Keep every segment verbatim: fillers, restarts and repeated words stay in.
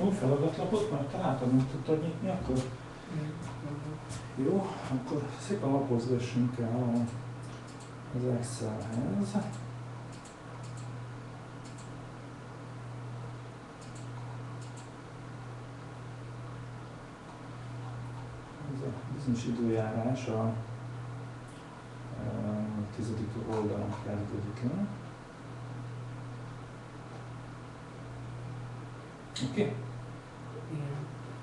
Jó, feladatlapot már találtad, meg tudtad nyitni akkor? Jó, akkor szépen lapozgassunk el az Excelhez. Ez a bizonyos időjárás a, a tizedik oldalon kezdődik el. Oké? Okay. Igen.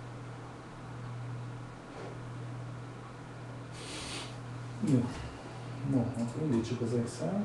Jó. No, akkor indítsuk az Excel-t.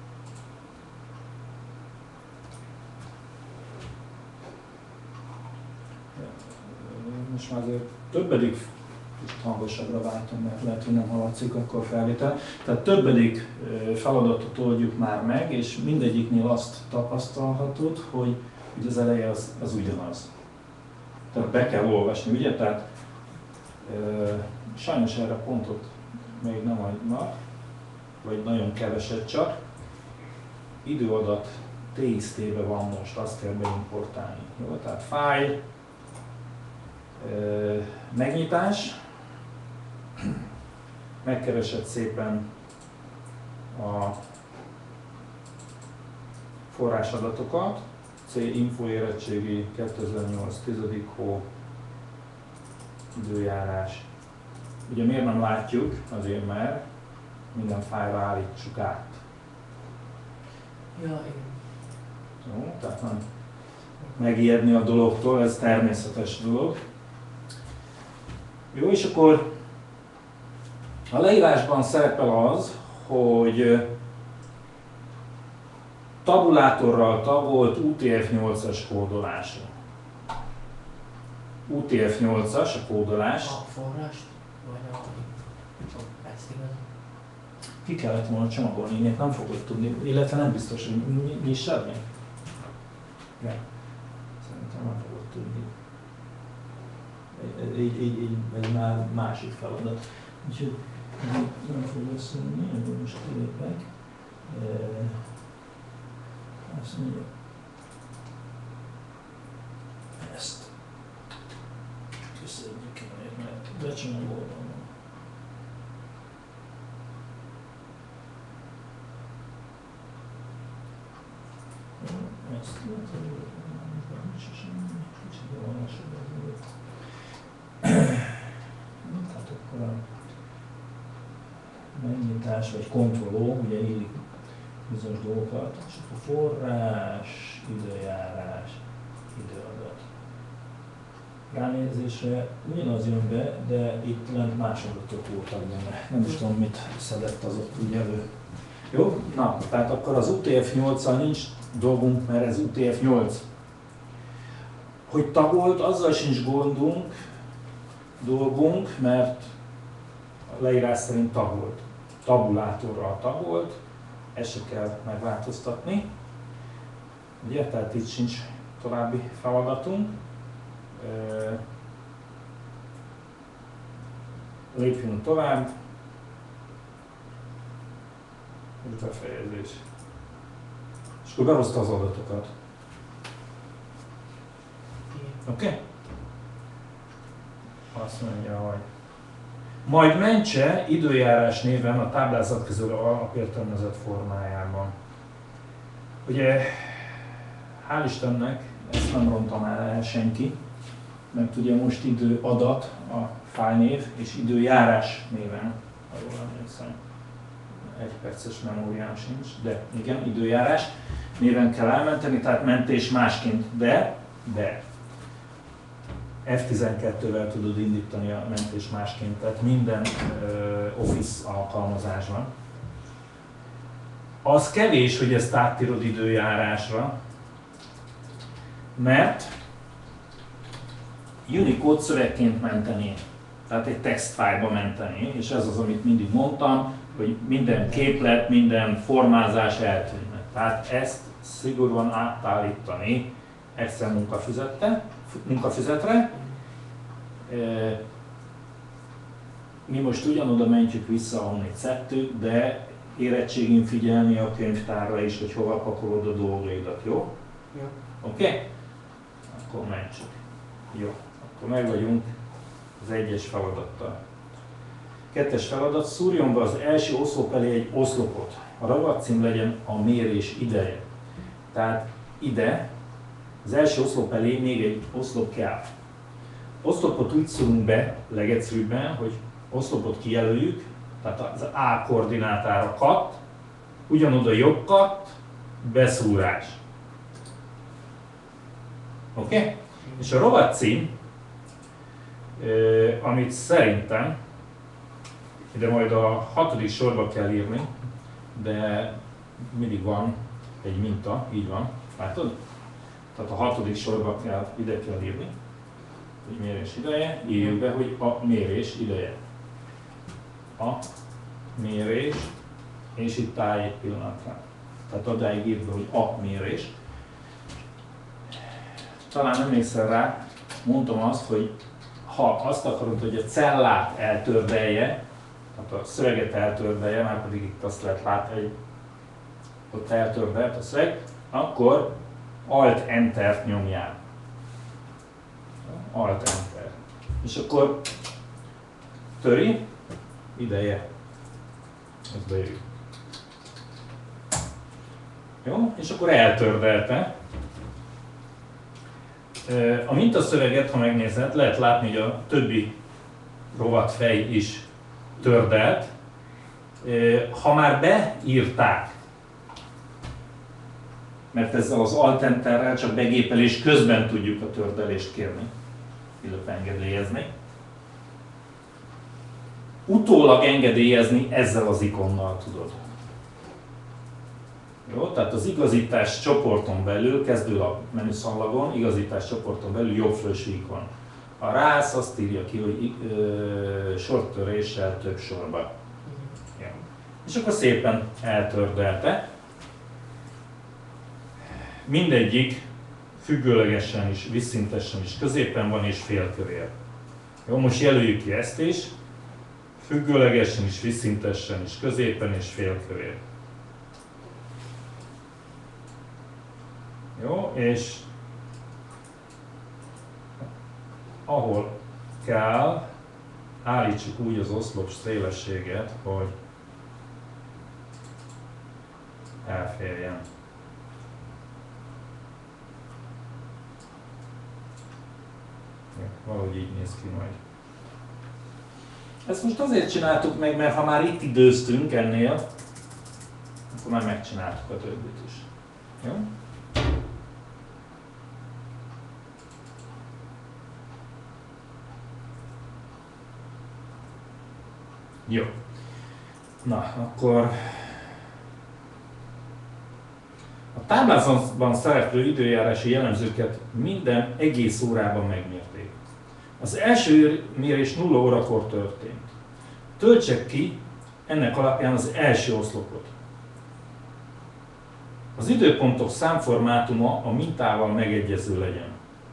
Most már azért többedik, most hangosabbra váltom, mert lehet, hogy nem hallatszik akkor a felvétel. Tehát többedik feladatot oldjuk már meg, és mindegyiknél azt tapasztalhatod, hogy hogy az eleje az, az ugyanaz. Tehát be kell olvasni, ugye? Tehát e, sajnos erre pontot még nem adnak, vagy nagyon keveset csak. Időadat té iksz té-be van most, azt kell beimportálni. Jó? Tehát file, e, megnyitás, megkeresed szépen a forrásadatokat, C info érettségi kétezer-nyolc tizedik hó időjárás. Ugye miért nem látjuk? Azért mert minden fájlra állítsuk át. Ja, igen. Jó, tehát nem megijedni a dologtól, ez természetes dolog. Jó, és akkor a leírásban szerepel az, hogy tabulátorral tagolt u té ef nyolcas kódolása. u té ef nyolcas a kódolás. A forrást? Vagy a... ezt igaz? Ki kellett volna csomagolni, ilyet nem fogod tudni, illetve nem biztos, hogy nyissad meg. Ja. Szerintem nem fogod tudni. Így, így, így, ez már másik feladat. Úgyhogy nem fog összeülni, ebből most kilépek. Azt mondja, ezt kiszedjük el, mert becsomagolom. Ezt lehet, hogy nincs semmi, kicsit javaslatot volt. Tehát akkor a megnyitás vagy kontrolló, ugye illik bizonyos dolgokat, és akkor forrás, időjárás, időadat. Ránézésre ugyanaz jön be, de itt lent más adatok voltak benne. Nem is tudom, mit szedett az ott úgy elő. Jó? Na, tehát akkor az u té ef nyolccal nincs dolgunk, mert ez u té ef nyolc. Hogy tagolt, azzal sincs gondunk, dolgunk, mert a leírás szerint tagolt. Tabulátorral tagolt, ezt se kell megváltoztatni. Ugye, tehát itt sincs további feladatunk. Lépjünk tovább. Ez befejezés. És akkor behozta az adatokat. Oké? Okay? Azt mondja, hogy majd mentse időjárás néven a táblázat közül alapértelmezett formájában. Ugye, hál' Istennek, ezt nem rontam el senki, mert ugye most időadat a fájlnév és időjárás néven, ha jól emlékszem. Egy perces memóriám sincs, de igen, időjárás néven kell elmenteni, tehát mentés másként, de, de ef tizenkettővel tudod indítani a mentés másként, tehát minden uh, Office alkalmazásban. Az kevés, hogy ezt átírod időjárásra, mert Unicode szövegként menteni, tehát egy textfájlba menteni, és ez az, amit mindig mondtam, hogy minden képlet, minden formázás eltűnne. Tehát ezt szigorúan átállítani Excel munkafüzetre, munkafüzetre. Mi most ugyanoda mentjük vissza, ahonnét szedtük, de érettségén figyelni a könyvtárra is, hogy hova pakolod a dolgaidat, jó? Ja. Oké? Okay? Akkor mentsük. Jó, akkor meg vagyunk az egyes feladattal. Kettes feladat, szúrjon be az első oszlop elé egy oszlopot. A ragadcím legyen a mérés ideje. Tehát ide, az első oszlop elé még egy oszlop kell. Oszlopot úgy szúrunk be, legegyszerűbben, hogy oszlopot kijelöljük, tehát az A koordinátára kat, ugyanoda jobb kat, beszúrás. Oké? Okay? És a rovatcím, amit szerintem ide majd a hatodik sorba kell írni, de mindig van egy minta, így van, látod? Tehát a hatodik sorba kell, ide kell írni, hogy mérés ideje, írjuk be, hogy a mérés ideje. A mérés, és itt állj egy pillanatra. Tehát odáig írd be, hogy a mérés. Talán emlékszel rá, mondtam azt, hogy ha azt akarod, hogy a cellát eltördelje, tehát a szöveget eltördelje, már pedig itt azt lehet látni, hogy ott eltördelt a szöveg, akkor Alt-Enter-t nyomjál. Alt-Enter. És akkor töri, ideje. Ez beírjuk. Jó, és akkor eltördelte. A mintaszöveget, ha megnézed, lehet látni, hogy a többi rovatfej is tördelt. Ha már beírták, mert ezzel az Alt-Enterrel csak begépelés közben tudjuk a tördelést kérni, illetve engedélyezni. Utólag engedélyezni ezzel az ikonnal tudod. Jó, tehát az igazítás csoporton belül, kezdő a menüszallagon, igazítás csoporton belül jobb felső ikon. Ha rász, azt írja ki, hogy ö, sortöréssel több sorba. Ja. És akkor szépen eltördelte. Mindegyik függőlegesen is, vízszintesen is középen van és félkövér. Jó, most jelöljük ki ezt is. Függőlegesen is, vízszintesen is, középen és félkövér. Jó, és ahol kell, állítsuk úgy az oszlop szélességet, hogy elférjen. Ja, valahogy így néz ki majd. Ezt most azért csináltuk meg, mert ha már itt időztünk ennél, akkor már megcsináltuk a többit is. Jó? Jó. Na, akkor a táblázatban szereplő időjárási jellemzőket minden egész órában megmérték. Az első mérés nulla órakor történt. Töltsek ki ennek alapján az első oszlopot. Az időpontok számformátuma a mintával megegyező legyen.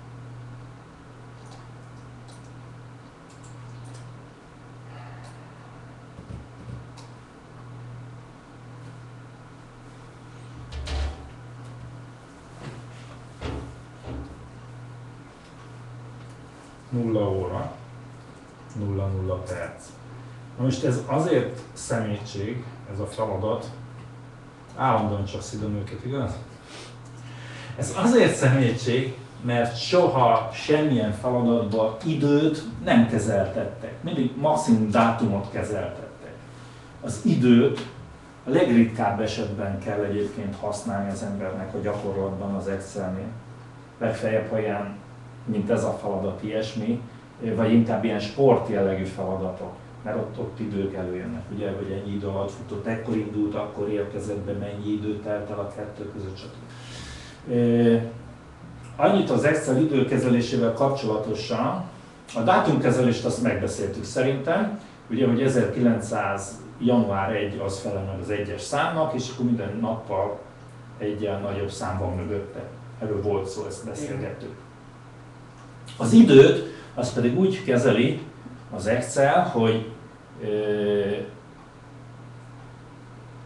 nulla óra, nulla nulla perc. Na most ez azért szemétség, ez a feladat, állandóan csak szidom őket, igaz? Ez azért szemétség, mert soha semmilyen feladatban időt nem kezeltettek. Mindig maximum dátumot kezeltettek. Az időt a legritkább esetben kell egyébként használni az embernek a gyakorlatban az Excelnél. Legfeljebb, ha ilyen, mint ez a feladat, ilyesmi, vagy inkább ilyen sportjellegű feladatok, mert ott, ott idők előjönnek, ugye, hogy ennyi idő alatt futott, ekkor indult, akkor érkezett be, mennyi idő telt el a kettő között, stb. Annyit az Excel időkezelésével kapcsolatosan, a dátumkezelést azt megbeszéltük szerintem, ugye, hogy ezerkilencszáz január elseje az felel meg az egyes számnak, és akkor minden nappal egyen nagyobb szám van mögötte. Erről volt szó, ezt beszélgettük. Az időt az pedig úgy kezeli az Excel, hogy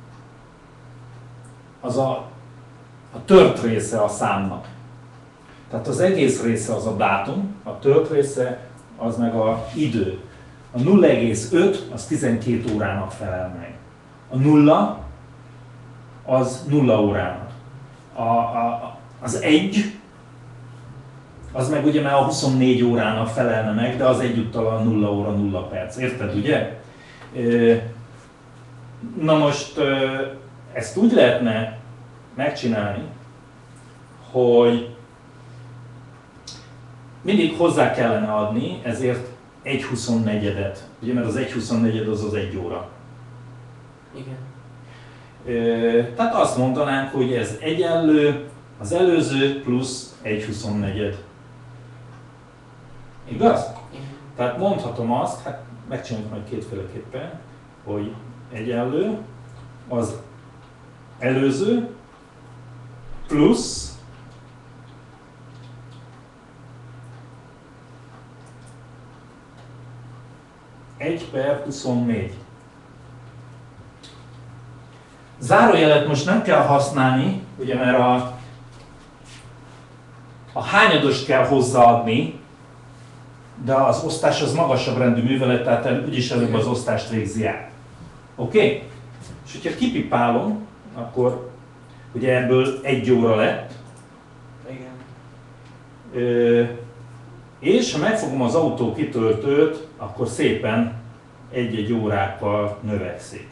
az a, a tört része a számnak. Tehát az egész része az a dátum, a tört része az meg a idő. A nulla egész öt az tizenkét órának felel meg. A nulla az nulla órának. A, a, az egy az meg ugye már a huszonnégy órának felelne meg, de az egyúttal a nulla óra nulla perc. Érted, ugye? Na most ezt úgy lehetne megcsinálni, hogy mindig hozzá kellene adni, ezért egy huszonnegyedet. Ugye, mert az egy huszonnegyed az az egy óra. Igen. Tehát azt mondanánk, hogy ez egyenlő az előző plusz egy huszonnegyed. Igaz? Igen. Tehát mondhatom azt, hát megcsináljuk majd kétféleképpen, hogy egyenlő az előző plusz egy per huszonnégy. Zárójelet most nem kell használni, ugye, mert a, a hányadost kell hozzáadni, de az osztás az magasabb rendű művelet, tehát el, úgyis előbb az osztást végzi el. Oké? Okay? És hogyha kipipálom, akkor ugye ebből egy óra lett. Igen. Ö, és ha megfogom az autó kitöltőt, akkor szépen egy-egy órákkal növekszik.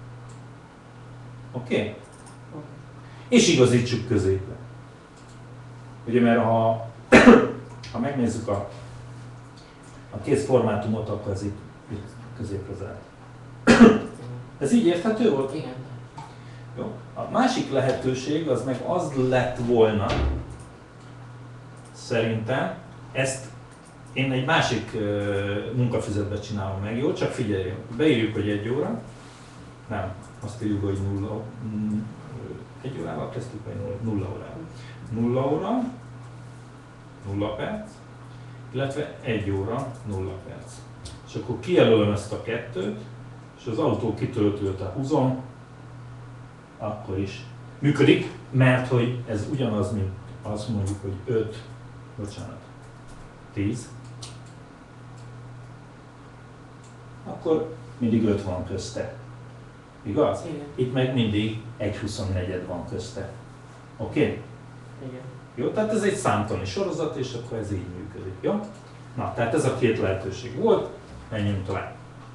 Oké? Okay? És igazítsuk középre. Ugye, mert ha, ha megnézzük a, a kész formátumot, akkor ez itt, itt középre zárt. Ez így érthető volt? Igen. Jó. A másik lehetőség az meg az lett volna, szerintem, ezt én egy másik uh, munkafüzetbe csinálom meg, jó? Csak figyeljünk, beírjuk, hogy egy óra, nem, azt írjuk, hogy nulla, mm, egy órával kezdtük, vagy nulla órával. Nulla óra, nulla perc, illetve egy óra, nulla perc. És akkor kijelölöm ezt a kettőt, és az autó kitöltőt húzom, akkor is működik, mert hogy ez ugyanaz, mint azt mondjuk, hogy öt, bocsánat, tíz, akkor mindig öt van közte. Igaz? Igen. Itt meg mindig egy huszonnegyed van közte. Oké? Okay? Igen. Jó, tehát ez egy számtani sorozat, és akkor ez így működik. Jó? Na, tehát ez a két lehetőség volt, menjünk tovább.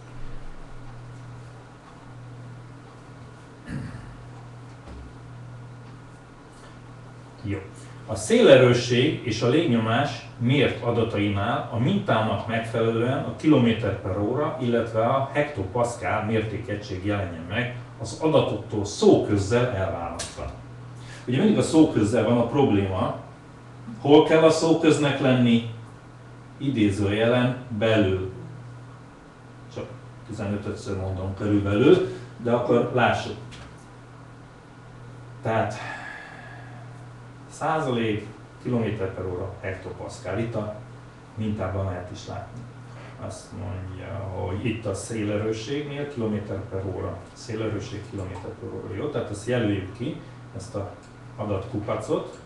Jó. A szélerősség és a légnyomás mért adatainál a mintának megfelelően a kilométer per óra, illetve a hektopaszkál mértékegység jelenjen meg az adatoktól szóközzel elválasztva. Ugye mindig a szóközzel van a probléma, hol kell a szóköznek lenni? Idézőjelen belül. Csak tizenötödször mondom körülbelül, de akkor lássuk. Tehát százalék, kilométer per óra, hektopaszkál. Itt a mintában lehet is látni. Azt mondja, hogy itt a szélerősségnél kilométer per óra. Szélerősség kilométer per óra. Jó, tehát ezt jelöljük ki, ezt a adatkupacot.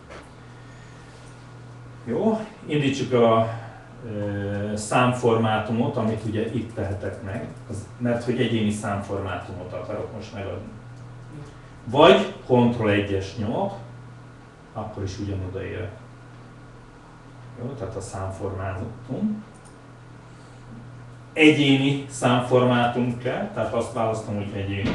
Jó, indítsuk a e, számformátumot, amit ugye itt tehetek meg, az, mert hogy egyéni számformátumot akarok most megadni. Vagy kontroll egyes nyomok, akkor is ugyanoda ér. Jó, tehát a számformátum. Egyéni számformátum kell, tehát azt választom, hogy egyéni.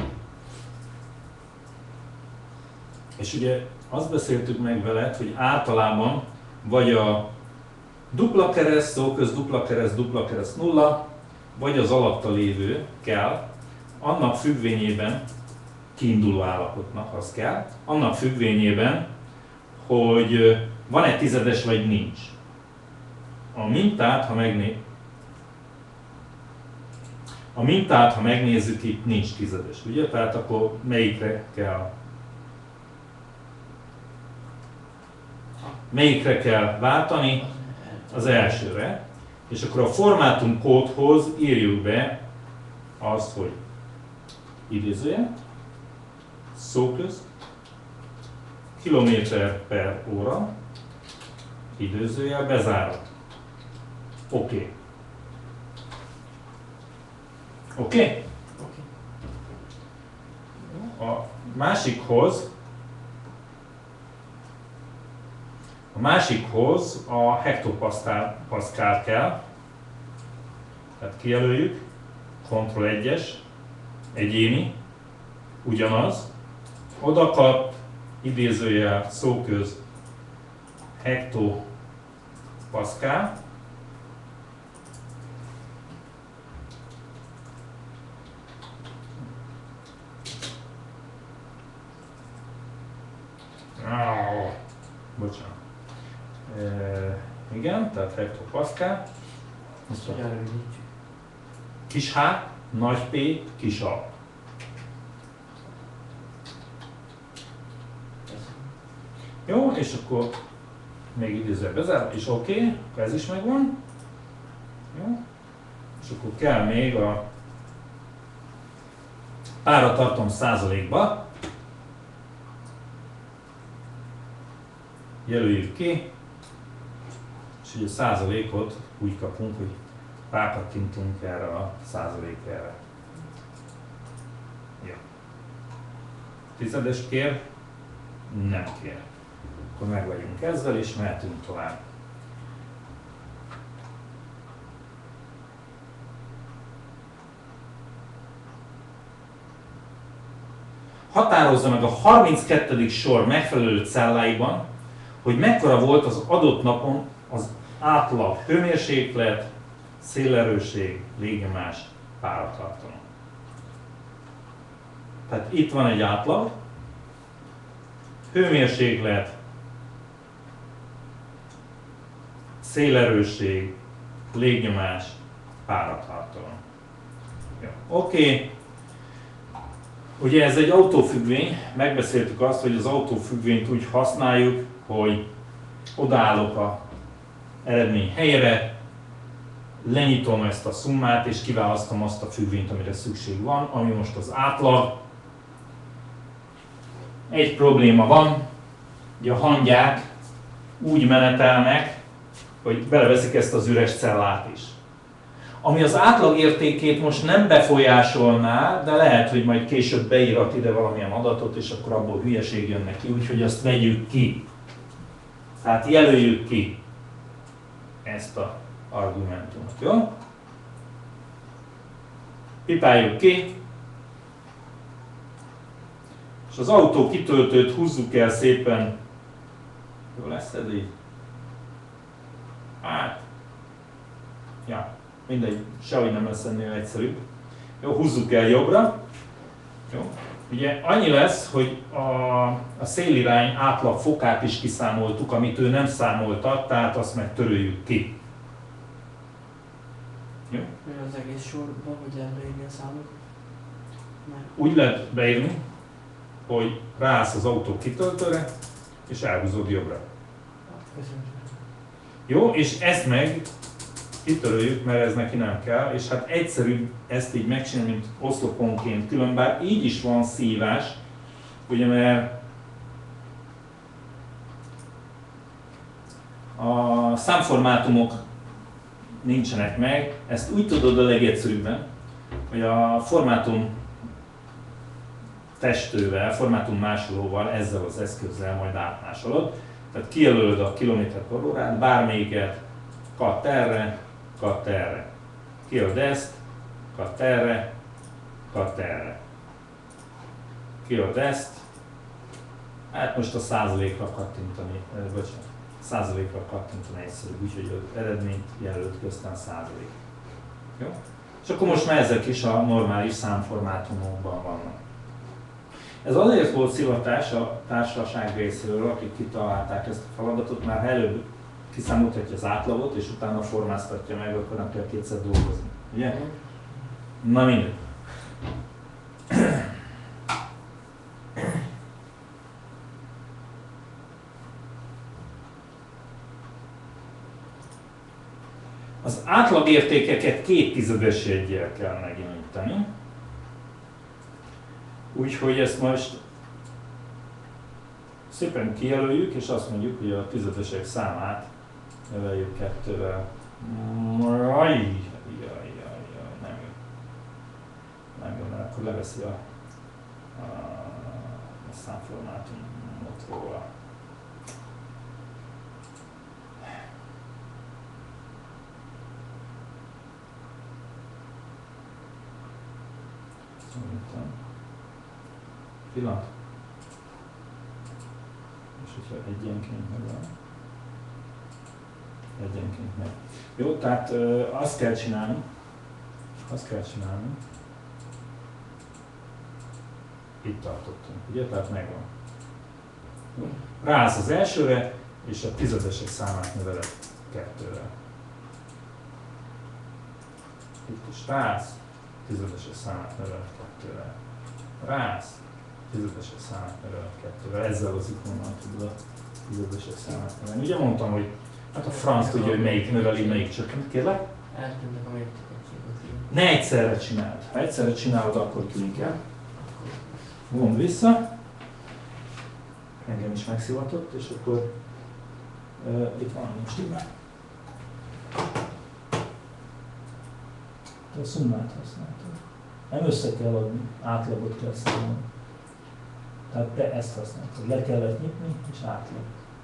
És ugye azt beszéltük meg veled, hogy általában vagy a dupla kereszt, szóköz dupla kereszt, dupla kereszt nulla, vagy az alatta lévő kell, annak függvényében, kiinduló állapotnak az kell, annak függvényében, hogy van-e tizedes vagy nincs. A mintát, ha megné... a mintát, ha megnézzük, itt nincs tizedes, ugye? Tehát akkor melyikre kell? Melyikre kell váltani? Az elsőre. És akkor a formátum kódhoz írjuk be azt, hogy idézője, szóköz, kilométer per óra, időzőjel bezárat. Oké. Okay. Oké? Okay? Oké. A másikhoz a másikhoz a hektopaszkál kell, tehát kijelöljük, kontroll egyes, egyéni, ugyanaz, oda kap, idézőjel, szóköz, hektopaszkál, oh, bocsánat. E, igen, tehát hektopaszkál. Ezt hogyan rövidítjük? Kis H, nagy P, kis A. Jó, és akkor még idézőre bezár, és oké, okay, ez is megvan. Jó, és akkor kell még a páratartalom százalékba. Jelöljük ki, és ugye a százalékot úgy kapunk, hogy rákattintunk erre a százalékra. Jó. Tizedes kér? Nem kér. Akkor meg vagyunk ezzel, és mehetünk tovább. Határozza meg a harminckettedik sor megfelelő celláiban, hogy mekkora volt az adott napon az átlag hőmérséklet, szélerősség, légnyomás, páratartalom. Tehát itt van egy átlag, hőmérséklet, szélerősség, légnyomás, páratartalom. Oké. Okay. Ugye ez egy autófüggvény, megbeszéltük azt, hogy az autófüggvényt úgy használjuk, hogy odaállok a eredmény helyére, lenyitom ezt a szummát és kiválasztom azt a függvényt, amire szükség van, ami most az átlag. Egy probléma van, hogy a hangyák úgy menetelnek, hogy beleveszik ezt az üres cellát is. Ami az átlag értékét most nem befolyásolná, de lehet, hogy majd később beírat ide valamilyen adatot, és akkor abból hülyeség jön neki, úgyhogy azt vegyük ki. Tehát jelöljük ki ezt az argumentumot, jó? Pipáljuk ki, és az autó kitöltőt húzzuk el szépen. Jó lesz ez így? Hát, ja, mindegy, sehogy nem lesz ennél egyszerűbb. Jó, húzzuk el jobbra. Jó. Ugye annyi lesz, hogy a, a szélirány átlag fokát is kiszámoltuk, amit ő nem számoltat, tehát azt meg töröljük ki. Jó? Az egész sorban, hogy lehet beírni a számot? Már. Úgy lehet beírni, hogy ráállsz az autó kitöltőre, és elhúzod jobbra. Köszönöm. Jó, és ezt meg kitöröljük, mert ez neki nem kell, és hát egyszerűbb ezt így megcsinálni, mint oszloponként külön, bár így is van szívás, ugye mert a számformátumok nincsenek meg, ezt úgy tudod a legegyszerűbben, hogy a formátum testővel, formátum másolóval, ezzel az eszközzel majd átmásolod. Tehát kijelölöd a kilométer per órát, bármelyiket, katt erre, katt erre. Kijelölöd ezt, katt erre, katt erre. Kijelölöd ezt, hát most a százalékra kattintani, bocsánat, százalékra kattintani egyszerűbb, úgyhogy az eredményt jelölt köztem százalék. Jó? És akkor most már ezek is a normális számformátumokban vannak. Ez azért volt szivatás a társaság részéről, akik kitalálták ezt a feladatot, mert ha előbb kiszámoltatja az átlagot, és utána formáztatja meg, akkor nem kell kétszer dolgozni. Ugye? Na mindegy. Az átlagértékeket két tizedes jeggyel kell megjeleníteni. Úgyhogy ezt most szépen kijelöljük, és azt mondjuk, hogy a tizedesek számát növeljük kettővel. Jaj, jaj, jaj, jaj, nem jó. Nem jó, mert akkor leveszi a, a, a számformátumot róla. Pillanat. És hogyha egyenként meg van. Egyenként meg. Jó, tehát ö, azt kell csinálni. Azt kell csinálni. Itt tartottunk, ugye? Tehát megvan. Jó. Ráállsz az elsőre, és a tizedesek számát növeled kettővel. Itt is ráállsz, tizedesek számát növeled kettővel. Ráállsz, tizedesek számát növeled kettővel. Ezzel az ikonnal tudod a tizedesek számát növelni. Ugye mondtam, hogy hát a franc tudja, hogy melyik növeli, melyik csökkent. Kérlek? Eltűnnek a mértékegységet. Ne egyszerre csináld. Ha egyszerre csinálod, akkor klikkel. Vond vissza. Engem is megszivatott, és akkor uh, itt van, nincs stimmel. Te a szummát használtad. Nem össze kell adni, átlagot kell számolni. Tehát te ezt használtad. Le kellett nyitni, és átlag.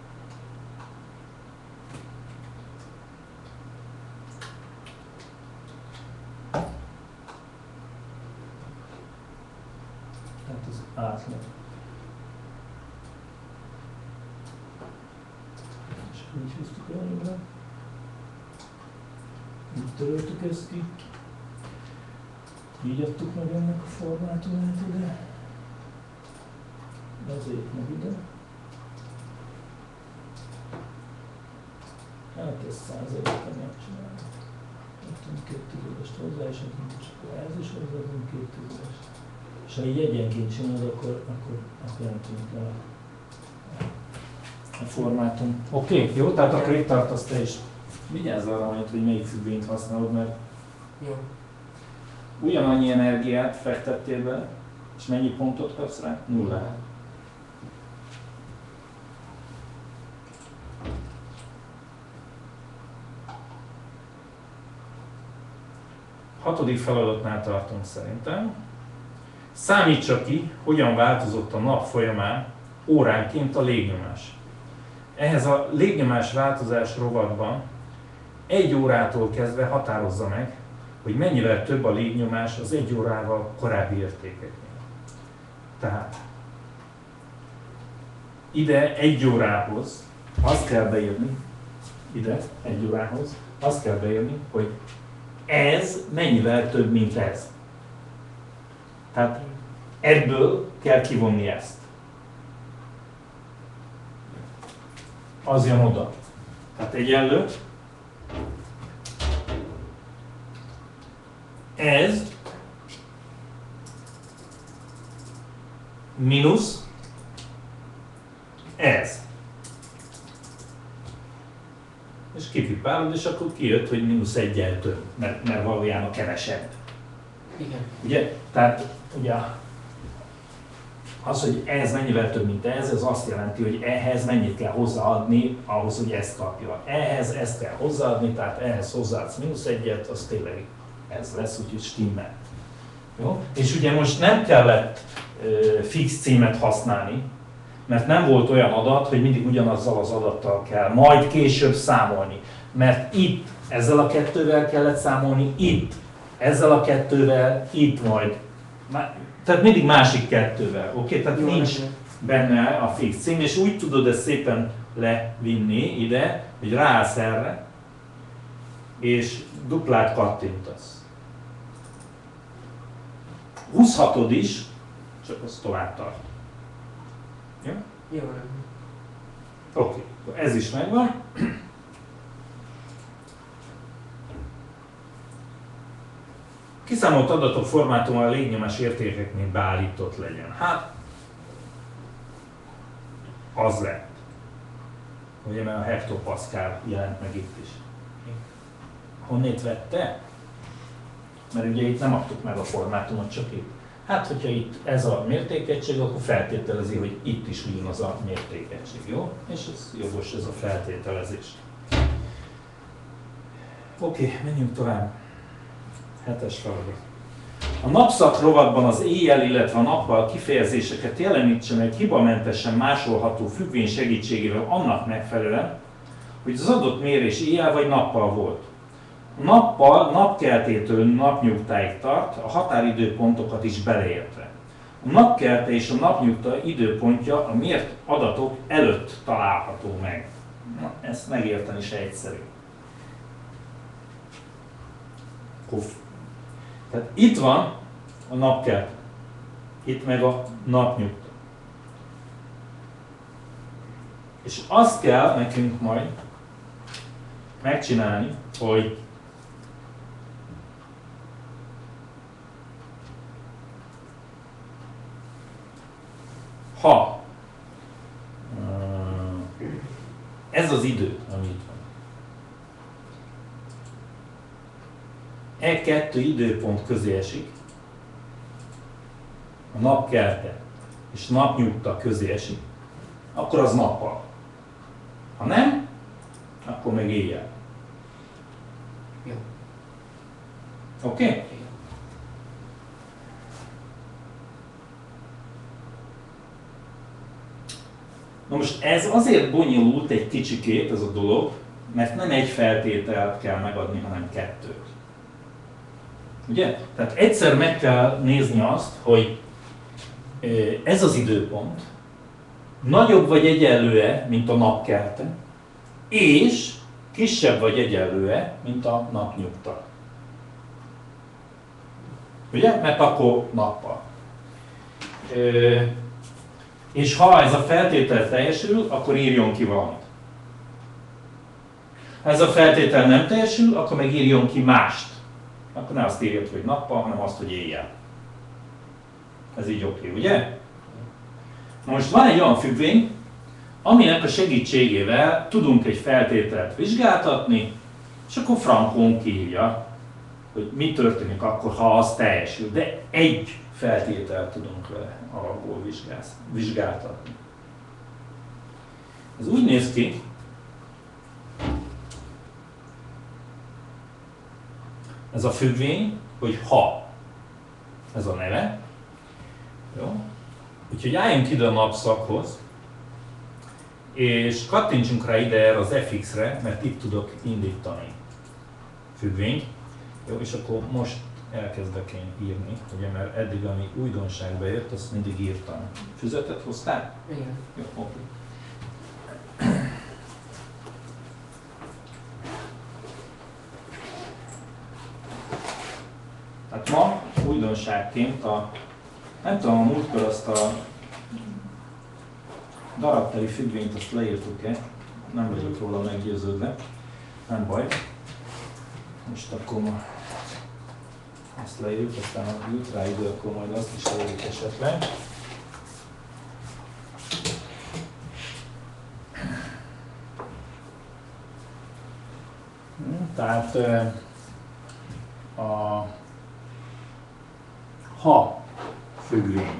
Tehát az átlag. És így húztuk előre. Így töröltük ezt ki. Így adtuk meg ennek a formátumát ide. Ezért meg ide. Hát ezt százalékban megcsinálni. Adtunk két tizedest hozzá, és adunk, és akkor ez is hozzáadunk két tizedest. És ha így egyenként csinálod, akkor, akkor, akkor nem tűnik el a, a formátum. Oké, okay, jó, tehát akkor itt tartasz te is. Vigyázz arra majd, hogy melyik függvényt használod, mert Jó. ugyanannyi energiát fektettél be, és mennyi pontot kapsz rá? Nulla. Hatodik feladatnál tartunk szerintem. Számítsa ki, hogyan változott a nap folyamán óránként a légnyomás. Ehhez a légnyomás változás rovatban egy órától kezdve határozza meg, hogy mennyivel több a légnyomás az egy órával korábbi értékeknél. Tehát ide egy órához azt kell beírni, ide egy órához azt kell beírni, hogy ez mennyivel több, mint ez. Tehát ebből kell kivonni ezt. Az jön oda. Tehát egyenlő. Ez mínusz ez. És kipipálod, és akkor kijött, hogy mínusz egyel több, mert, mert valójában kevesebb. Igen. Ugye? Tehát ugye az, hogy ez mennyivel több, mint ez, ez azt jelenti, hogy ehhez mennyit kell hozzáadni ahhoz, hogy ezt kapja. Ehhez ezt kell hozzáadni, tehát ehhez hozzáadsz mínusz egyet, az tényleg ez lesz, úgyhogy stimmel. Jó? És ugye most nem kellett uh, fix címet használni, mert nem volt olyan adat, hogy mindig ugyanazzal az adattal kell majd később számolni. Mert itt ezzel a kettővel kellett számolni, itt ezzel a kettővel, itt majd. Tehát mindig másik kettővel, oké? Okay? Tehát jó, nincs benne a fix cím, és úgy tudod ezt szépen levinni ide, hogy ráállsz erre, és duplát kattintasz. Húzhatod is, csak az tovább tart. Jó? Jó. Oké, okay. Ez is megvan. Kiszámolt adatok formátuma a légnyomás értékeknél beállított legyen. Hát, az lett. Ugye, mert a hektopaszkál jelent meg itt is. Honnét vette? Mert ugye itt nem adtuk meg a formátumot, csak itt. Hát, hogyha itt ez a mértékegység, akkor feltételezi, hogy itt is ugyanaz a mértékegység, jó? És ez jogos, ez a feltételezés. Oké, okay, menjünk tovább. Hetes feladat. A napszak rovatban az éjjel, illetve a nappal kifejezéseket jelenítse meg hibamentesen másolható függvény segítségével annak megfelelően, hogy az adott mérés éjjel vagy nappal volt. A nappal napkeltétől napnyugtáig tart, a határidőpontokat is beleértve. A napkelte és a napnyugta időpontja a mért adatok előtt található meg. Na, ezt megérteni se egyszerű. Tehát itt van a napkelte, itt meg a napnyugta. És azt kell nekünk majd megcsinálni, hogy ha ez az idő, ami itt van, e kettő időpont közé esik, a napkelte és napnyugta közé esik, akkor az nappal. Ha nem, akkor meg éjjel. Jó. Oké? Okay? Na most ez azért bonyolult egy kicsikét ez a dolog, mert nem egy feltételt kell megadni, hanem kettőt. Ugye? Tehát egyszer meg kell nézni azt, hogy ez az időpont nagyobb vagy egyenlő-e, mint a napkelte, és kisebb vagy egyenlő-e, mint a napnyugta. Ugye? Mert akkor nappal. Ö, és ha ez a feltétel teljesül, akkor írjon ki valamit. Ha ez a feltétel nem teljesül, akkor meg írjon ki mást. Akkor ne azt írjad, hogy nappal, hanem azt, hogy éjjel. Ez így oké, okay, ugye? Most van egy olyan függvény, aminek a segítségével tudunk egy feltételt vizsgáltatni, és akkor frankón kiírja, hogy mi történik akkor, ha az teljesül. De egy feltételt tudunk vele alapból vizsgáltatni. Ez úgy néz ki, ez a függvény, hogy ha, ez a neve, jó? Úgyhogy álljunk ide a napszakhoz, és kattintsunk rá ide erre az ef iksz-re, mert itt tudok indítani függvényt. Jó, és akkor most elkezdek én írni, ugye, mert eddig, ami újdonságba jött, azt mindig írtam. Füzetet hoztál? Igen. Jó, oké. Hát ma újdonságként a, nem tudom, a múltkor azt a darabteli függvényt azt leírtuk-e, nem vagyok róla meggyőződve, nem baj. Most akkor ma ezt leírjuk, aztán ha jut rá idő, akkor majd azt is leírjuk esetleg. Tehát a ha függvény.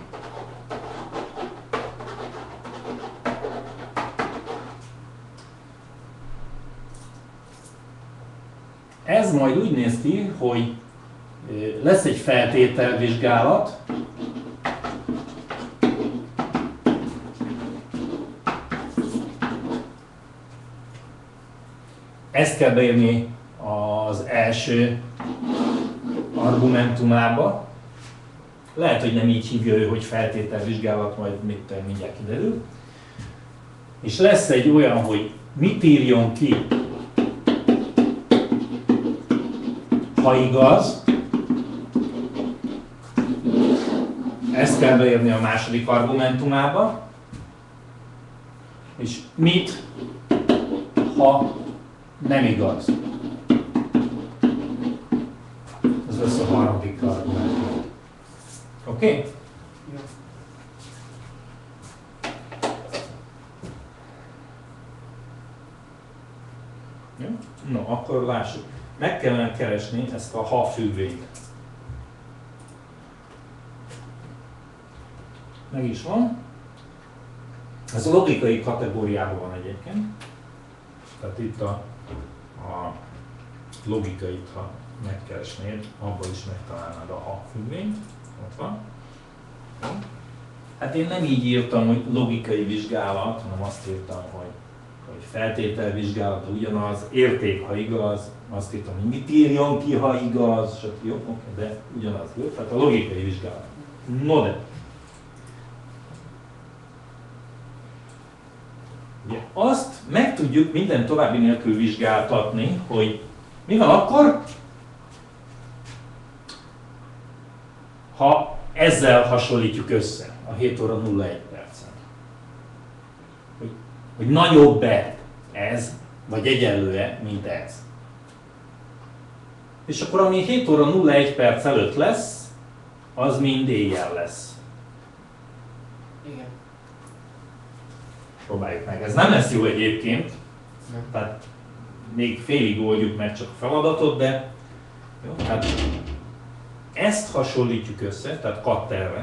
Ez majd úgy néz ki, hogy lesz egy feltételvizsgálat, ezt kell beírni az első argumentumába. Lehet, hogy nem így hívja ő, hogy feltételvizsgálat, majd mit mindjárt kiderül. És lesz egy olyan, hogy mit írjon ki, ha igaz. Ezt kell beírni a második argumentumába. És mit, ha nem igaz. Ez lesz a harmadik argumentum. Oké? Okay? Jó. No, akkor lássuk. Meg kellene keresni ezt a ha függvényt. Meg is van. Ez a logikai kategóriában van egyébként. Tehát itt a, a logikait, ha megkeresnéd, abban is megtalálnád a ha függvényt. Ott van. Hát én nem így írtam, hogy logikai vizsgálat, hanem azt írtam, hogy, hogy feltételvizsgálat ugyanaz, érték, ha igaz, azt írtam, hogy mit írjon ki, ha igaz, stb. Jó, oké, de ugyanaz, jó? Tehát a logikai vizsgálat. No de. Ugye azt meg tudjuk minden további nélkül vizsgáltatni, hogy mi van akkor, ha ezzel hasonlítjuk össze a hét óra nulla egy percen. Hogy, hogy nagyobb-e ez, vagy egyenlő-e, mint ez. És akkor ami hét óra nulla egy perc előtt lesz, az mind éjjel lesz. Igen. Próbáljuk meg. Ez nem lesz jó egyébként, Nem. tehát még félig oldjuk meg csak a feladatot, de jó, hát ezt hasonlítjuk össze, tehát katterre,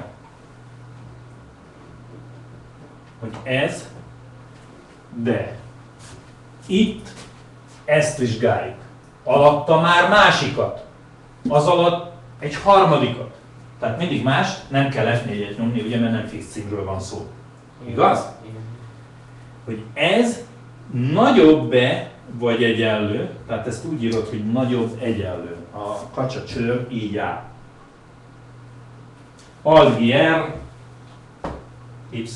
hogy ez, de itt ezt vizsgáljuk. Alatta már másikat, az alatt egy harmadikat. Tehát mindig más, nem kell ef négyet nyomni, ugye, mert nem fix címről van szó. Igaz? Igen. Hogy ez nagyobb-e vagy egyenlő, tehát ezt úgy írod, hogy nagyobb egyenlő. A kacsacsőr így áll. Algier y.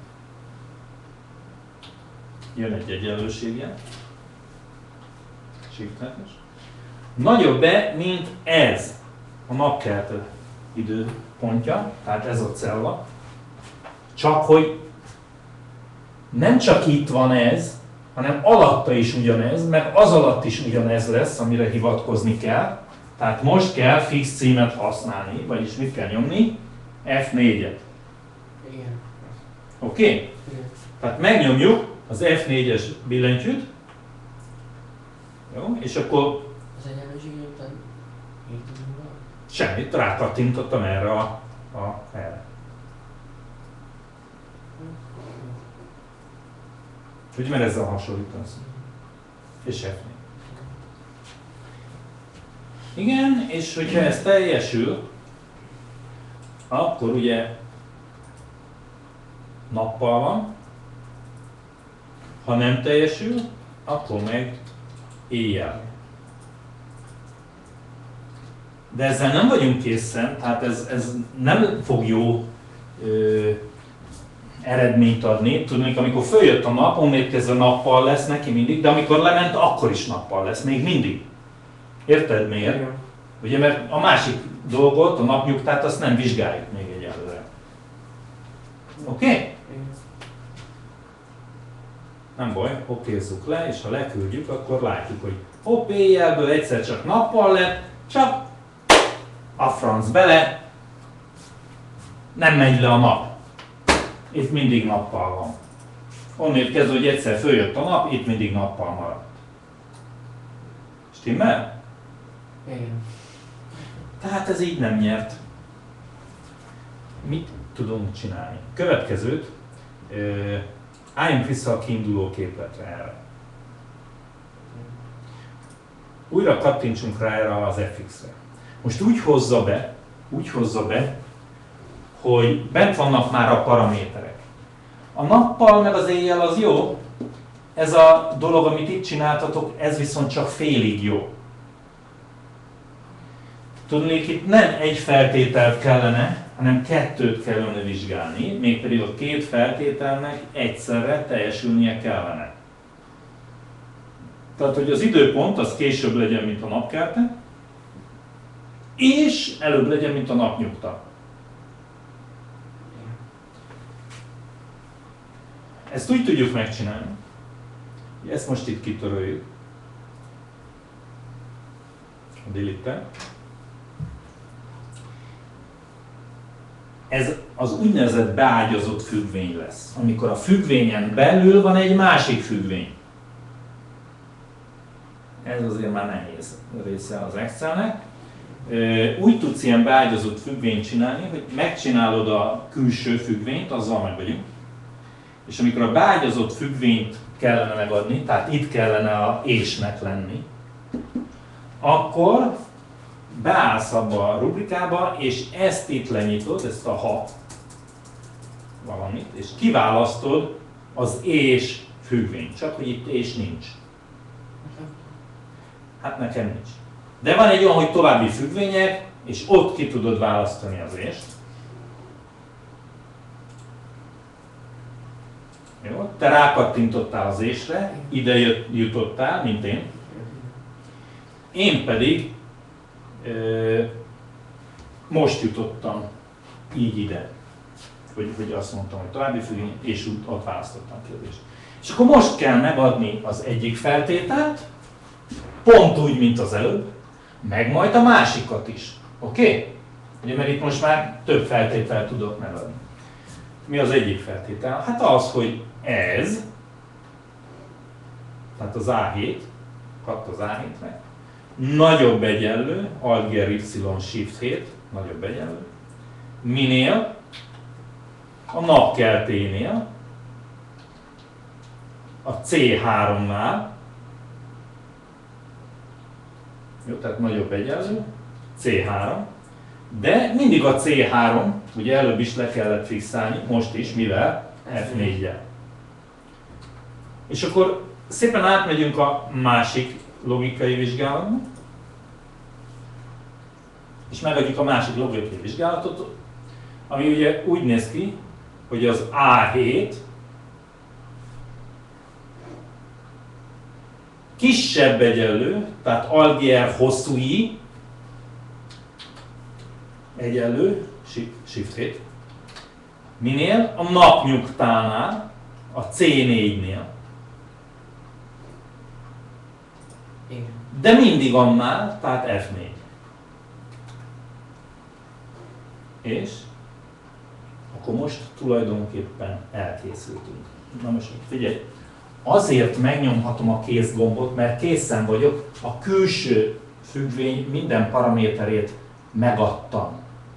Jön egy egyenlősége. Shift-es. Nagyobb-e, mint ez a napkeltő időpontja, tehát ez a cella. Csak hogy nem csak itt van ez, hanem alatta is ugyanez, mert az alatt is ugyanez lesz, amire hivatkozni kell. Tehát most kell fix címet használni, vagyis mit kell nyomni? ef négyet. Igen. Oké? Okay? Igen. Tehát megnyomjuk az ef négyes billentyűt. Jó? És akkor Az egyenlőség után így tudunk van? semmit, rákattintottam erre a, a erre. Ugye, mert ezzel hasonlítasz. És ef négy. Igen, és hogyha ez teljesül, akkor ugye nappal van. Ha nem teljesül, akkor meg éjjel. De ezzel nem vagyunk készen, tehát ez, ez nem fog jó ö, eredményt adni. Tudnék, amikor följött a nap, onnét kezdve nappal lesz neki mindig, de amikor lement, akkor is nappal lesz, még mindig. Érted miért? Igen. Ugye, mert a másik dolgot, a napnyugtát, azt nem vizsgáljuk még egyelőre. Oké? Okay? Igen. Nem baj, okézzuk le, és ha leküldjük, akkor látjuk, hogy hopp, éjjelből egyszer csak nappal lett, csak a franc bele, nem megy le a nap. Itt mindig nappal van. Onnét kezdve, hogy egyszer följött a nap, itt mindig nappal maradt. Stimmel? Igen. Tehát ez így nem nyert. Mit tudunk csinálni? Következőt, ö, álljunk vissza a kiinduló képletre erre. Újra kattintsunk rá erre az ef iksz-re. Most úgy hozza be, úgy hozza be, hogy bent vannak már a paraméterek. A nappal meg az éjjel az jó, ez a dolog, amit itt csináltatok, ez viszont csak félig jó. Tudnék, itt nem egy feltételt kellene, hanem kettőt kellene vizsgálni, mégpedig a két feltételnek egyszerre teljesülnie kellene. Tehát, hogy az időpont az később legyen, mint a napkelte, és előbb legyen, mint a napnyugta. Ezt úgy tudjuk megcsinálni. Ezt most itt kitöröljük. A delete-tel. Ez az úgynevezett beágyazott függvény lesz, amikor a függvényen belül van egy másik függvény. Ez azért már nehéz része az Excelnek. Úgy tudsz ilyen beágyazott függvényt csinálni, hogy megcsinálod a külső függvényt, azzal meg vagyunk. És amikor a beágyazott függvényt kellene megadni, tehát itt kellene a és-nek lenni, akkor beállsz abba a rubrikába, és ezt itt lenyitod, ezt a ha valamit, és kiválasztod az és függvényt, csak hogy itt és nincs. Hát nekem nincs. De van egy olyan, hogy további függvények, és ott ki tudod választani az ést. Jó? Te rákattintottál az ésre, ide jutottál, mint én. Én pedig ö, most jutottam így ide. Hogy, hogy azt mondtam, hogy további függvény, és ott választottam kérdést. És akkor most kell megadni az egyik feltételt, pont úgy, mint az előbb, meg majd a másikat is. Oké? Okay? Ugye, mert itt most már több feltételt tudok megadni. Mi az egyik feltétel? Hát az, hogy ez, tehát az á hét, kadt az á hét meg, nagyobb egyenlő, Alt-G Y Shift hét, nagyobb egyenlő, minél a napkelténél, a cé háromnál, jó, tehát nagyobb egyenlő, cé három, de mindig a cé három, ugye előbb is le kellett fixálni, most is, mivel? ef négyel. És akkor szépen átmegyünk a másik logikai vizsgálatba, és megadjuk a másik logikai vizsgálatot, ami ugye úgy néz ki, hogy az á hét kisebb egyenlő, tehát Alt-G R hosszú i egyenlő, Shift hét, minél a napnyugtánál, a cé négynél. De mindig annál, tehát ef négy. És akkor most tulajdonképpen elkészültünk. Na most figyelj, azért megnyomhatom a kész gombot, mert készen vagyok, a külső függvény minden paraméterét megadtam.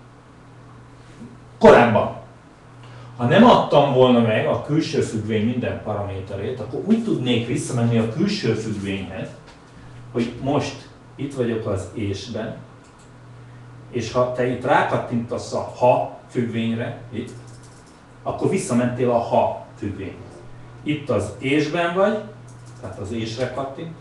Korábban. Ha nem adtam volna meg a külső függvény minden paraméterét, akkor úgy tudnék visszamenni a külső függvényhez, hogy most itt vagyok az ésben, és ha te itt rákattintasz a ha függvényre, itt, akkor visszamentél a ha függvényhez. Itt az ésben vagy, tehát az ésre kattint.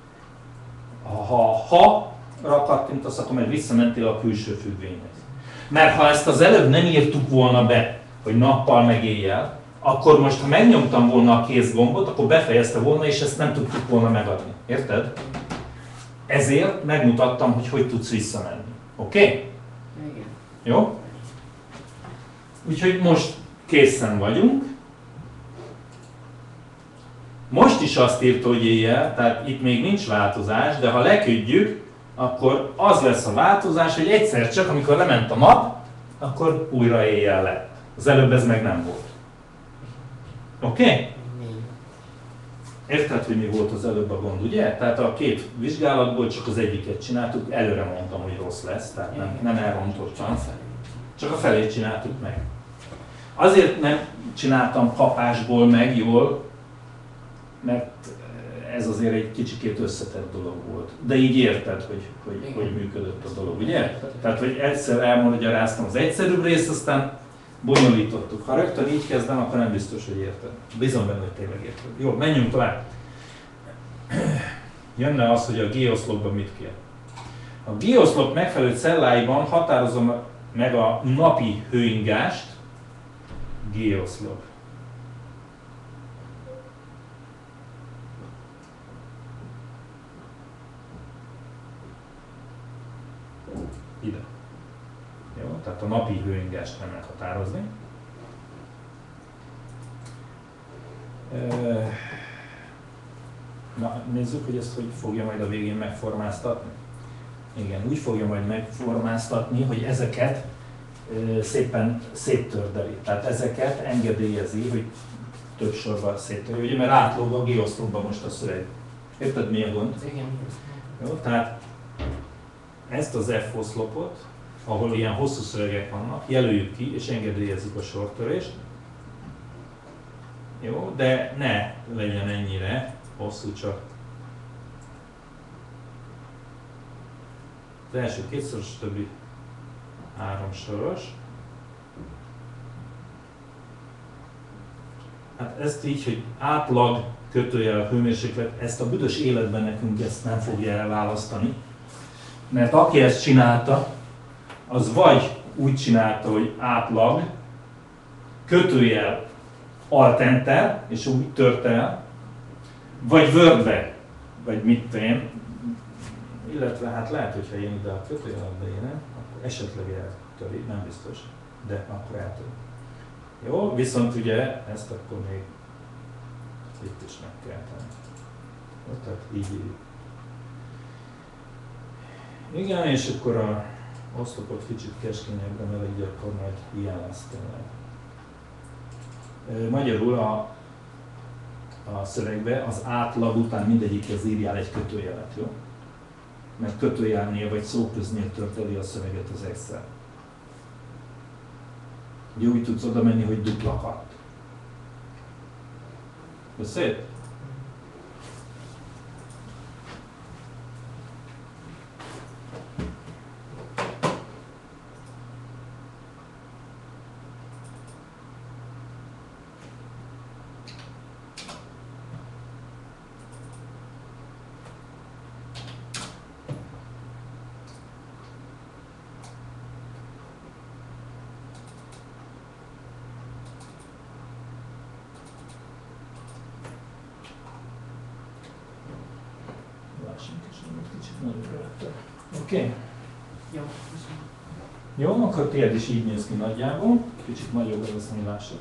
Ha ha-ra kattintasz, akkor meg visszamentél a külső függvényhez. Mert ha ezt az előbb nem írtuk volna be, hogy nappal meg éjjel, akkor most, ha megnyomtam volna a kész gombot, akkor befejezte volna, és ezt nem tudtuk volna megadni. Érted? Ezért megmutattam, hogy hogy tudsz visszamenni. Oké? Okay? Igen. Jó? Úgyhogy most készen vagyunk. Most is azt írta, hogy éjjel, tehát itt még nincs változás, de ha leküldjük, akkor az lesz a változás, hogy egyszer csak, amikor lement a nap, akkor újra éjjel lett. Az előbb ez meg nem volt. Oké? Okay? Érted, hogy mi volt az előbb a gond, ugye? Tehát a két vizsgálatból csak az egyiket csináltuk, előre mondtam, hogy rossz lesz, tehát nem, nem elrontottam. Csak a felét csináltuk meg. Azért nem csináltam kapásból meg jól, mert ez azért egy kicsikét összetett dolog volt. De így érted, hogy, hogy, hogy működött a dolog, ugye? Tehát, hogy egyszer elmagyaráztam az egyszerűbb részt, aztán bonyolítottuk. Ha rögtön így kezdem, akkor nem biztos, hogy érted. Bízom benne, hogy tényleg érted. Jó, menjünk tovább. Jönne az, hogy a G-oszlopban mit kér. A G-oszlop megfelelő celláiban határozom meg a napi hőingást, G-oszlop. Ide. Jó, tehát a napi hőingást kell meghatározni. Na, nézzük, hogy ezt hogy fogja majd a végén megformáztatni. Igen, úgy fogja majd megformáztatni, hogy ezeket szépen széttördeli. Tehát ezeket engedélyezi, hogy több sorban széttörli, ugye, mert átlóg a G-oszlopban most a szöveg. Érted, mi a gond? Igen. Jó, tehát ezt az F-oszlopot, ahol ilyen hosszú szövegek vannak, jelöljük ki és engedélyezzük a sortörést. Jó, de ne legyen ennyire hosszú, csak Az első kétszoros, a többi háromszoros. Hát ezt így, hogy átlag kötőjel hőmérséklet, ezt a büdös életben nekünk ezt nem fogja elválasztani. Mert aki ezt csinálta, az vagy úgy csinálta, hogy átlag, kötőjel alt-enter, és úgy tört el, vagy Wordbe, vagy mit én, illetve hát lehet, hogyha én ide a kötőjelet beírem, akkor esetleg eltöri, nem biztos, de akkor eltöri. Jó, viszont ugye ezt akkor még itt is meg kell tenni. Jó, tehát így írjuk. Igen, és akkor a oszlopot kicsit keskényebbre, mert így akkor majd ilyen lesz tényleg. Magyarul a, a szövegbe az átlag után mindegyikhez írjál egy kötőjelet, jó? Mert kötőjelnél vagy szóköznél tölteli a szöveget az Excel. Ugye úgy tudsz oda menni, hogy dupla kat. Összejött? Oké. Okay. Jó. Jó, akkor tiéd is így néz ki nagyjából. Kicsit nagyobb ez a szemlásod.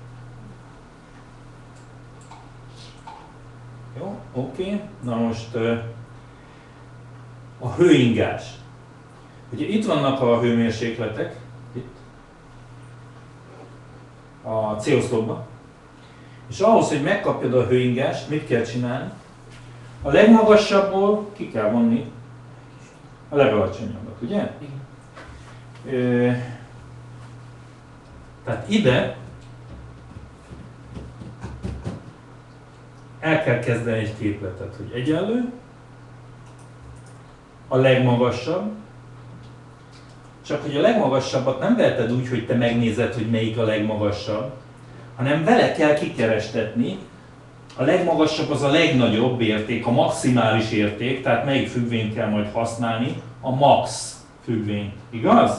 Jó, oké. Okay. Na most a hőingás. Ugye itt vannak a hőmérsékletek, itt a C-oszlopban. És ahhoz, hogy megkapjad a hőingást, mit kell csinálni? A legmagasabbból ki kell vonni a legalacsonyabbat, ugye? Igen. Ö, tehát ide el kell kezdeni egy képletet, hogy egyenlő, a legmagasabb, csak hogy a legmagasabbat nem veheted úgy, hogy te megnézed, hogy melyik a legmagasabb, hanem vele kell kikerestetni. A legmagasabb az a legnagyobb érték, a maximális érték, tehát melyik függvényt kell majd használni? A max függvényt, igaz?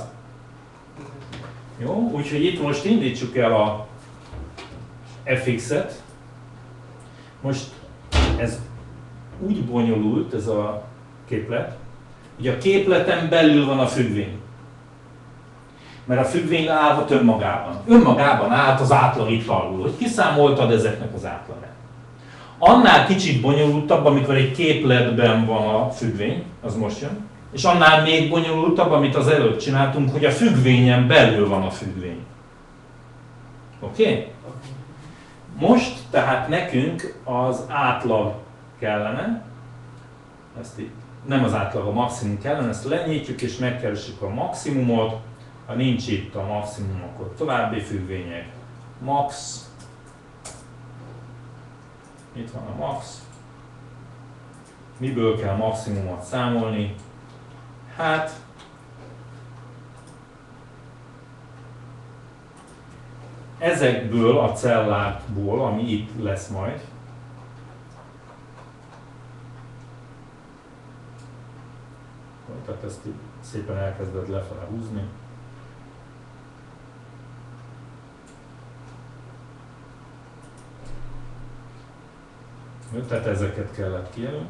Jó, úgyhogy itt most indítsuk el a ef iksz-et. Most ez úgy bonyolult, ez a képlet, hogy a képleten belül van a függvény. Mert a függvény állhat önmagában. Önmagában állt az átlag itt alul, hogy kiszámoltad ezeknek az átlagát. Annál kicsit bonyolultabb, amikor egy képletben van a függvény, az most jön, és annál még bonyolultabb, amit az előtt csináltunk, hogy a függvényen belül van a függvény. Oké? Okay? Most tehát nekünk az átlag kellene, ezt itt, nem az átlag, a maximum kellene, ezt lenyitjuk és megkeressük a maximumot. Ha nincs itt a maximum, akkor további függvények. Max. Itt van a max. Miből kell maximumot számolni? Hát ezekből a cellákból, ami itt lesz majd, tehát ezt szépen elkezded lefele húzni. Jó, tehát ezeket kellett kijelölni.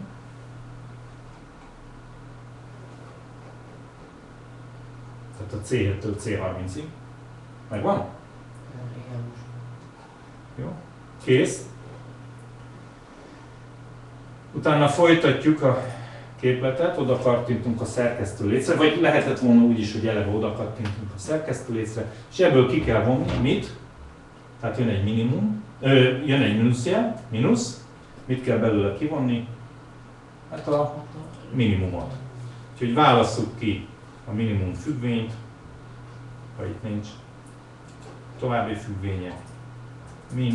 Tehát a cé héttől cé harmincig. Megvan? Jó. Kész. Utána folytatjuk a képletet, oda kattintunk a szerkesztő lécre, vagy lehetett volna úgy is, hogy eleve oda kattintunk a szerkesztő lécre, és ebből ki kell vonni mit? Tehát jön egy minimum, ö, jön egy mínuszjel, mínusz. Mit kell belőle kivonni? Hát a minimumot. Úgyhogy válasszuk ki a minimum függvényt, ha itt nincs. További függvények. Min.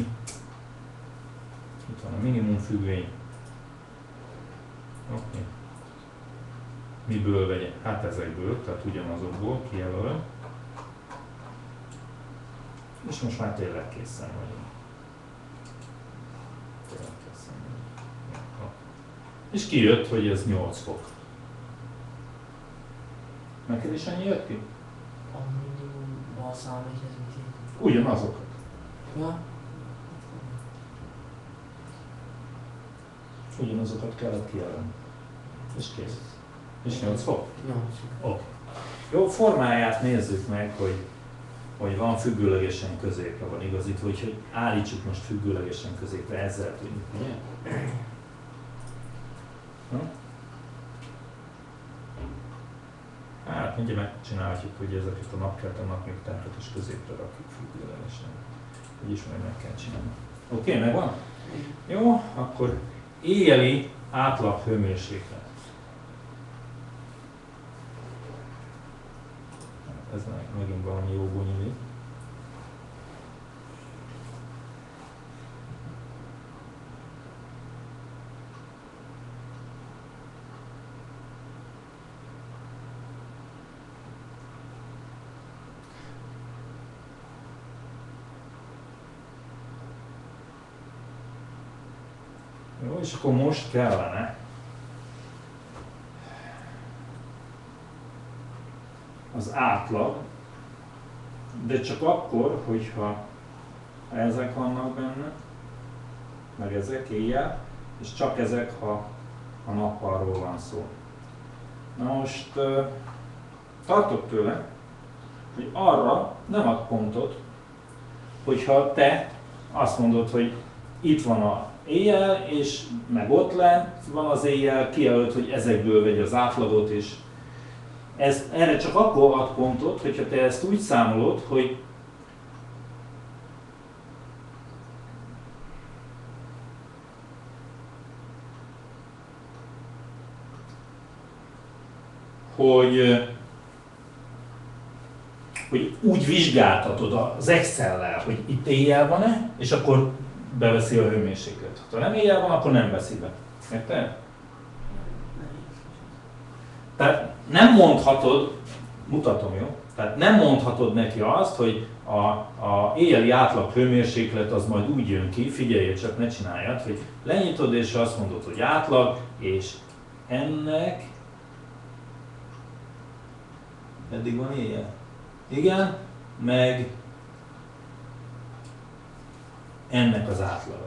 Itt van a minimum függvény. Oké. Okay. miből vegye? Hát ezekből, tehát ugyanazokból kijelöl. És most már tényleg készen vagyunk. Tényleg készen vagyunk. És kijött, hogy ez nyolc fok. Neked is ennyi jött ki? A minimumban számít, ez mit jelent? Ugyanazokat. Ja. Ugyanazokat kellett kijelölni. És kész. És nyolc fok? nyolc. Oké. Jó, formáját nézzük meg, hogy, hogy van függőlegesen középre van igazítva, úgyhogy állítsuk most függőlegesen középre, ezzel tudjuk, ugye? Hm? Hát mindjárt megcsinálhatjuk, hogy ezeket a napkelt, a napnyugtákat is középre rakjuk függőlegesen. Úgyis majd meg kell csinálni. Oké, okay, megvan? Jó, akkor éjjeli átlag hőmérséklet. Ez megint valami jó bonyolít. Jó, és akkor most kellene az átlag, de csak akkor, hogyha ezek vannak benne, meg ezek éjjel, és csak ezek, ha a nappalról van szó. Na most tartok tőle, hogy arra nem ad pontot, hogyha te azt mondod, hogy itt van a éjjel, és meg ott lent van az éjjel, kijelölt, hogy ezekből vegy az átlagot, és ez, erre csak akkor ad pontot, hogyha te ezt úgy számolod, hogy hogy, hogy úgy vizsgáltatod az Excel-lel, hogy itt éjjel van-e, és akkor beveszi a hőmérsékletet. Ha nem éjjel van, akkor nem veszi be. Érted? Tehát nem mondhatod, mutatom, jó? Tehát nem mondhatod neki azt, hogy a, a éjjeli átlag hőmérséklet az majd úgy jön ki, figyelj csak, ne csináljad, hogy lenyitod és azt mondod, hogy átlag, és ennek eddig van éjjel? Igen, meg ennek az átlaga.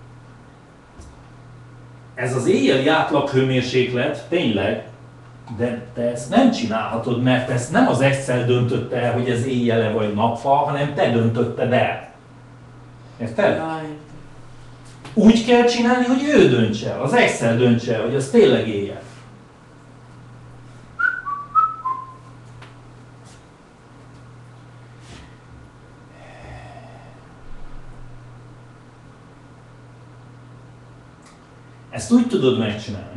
Ez az éjjeli átlag hőmérséklet tényleg, de te ezt nem csinálhatod, mert ezt nem az Excel döntötte el, hogy ez éjjele vagy nappal, hanem te döntötted el. Érted? Úgy kell csinálni, hogy ő döntse el, az Excel döntse el, hogy ez tényleg éjjel. Ezt úgy tudod megcsinálni,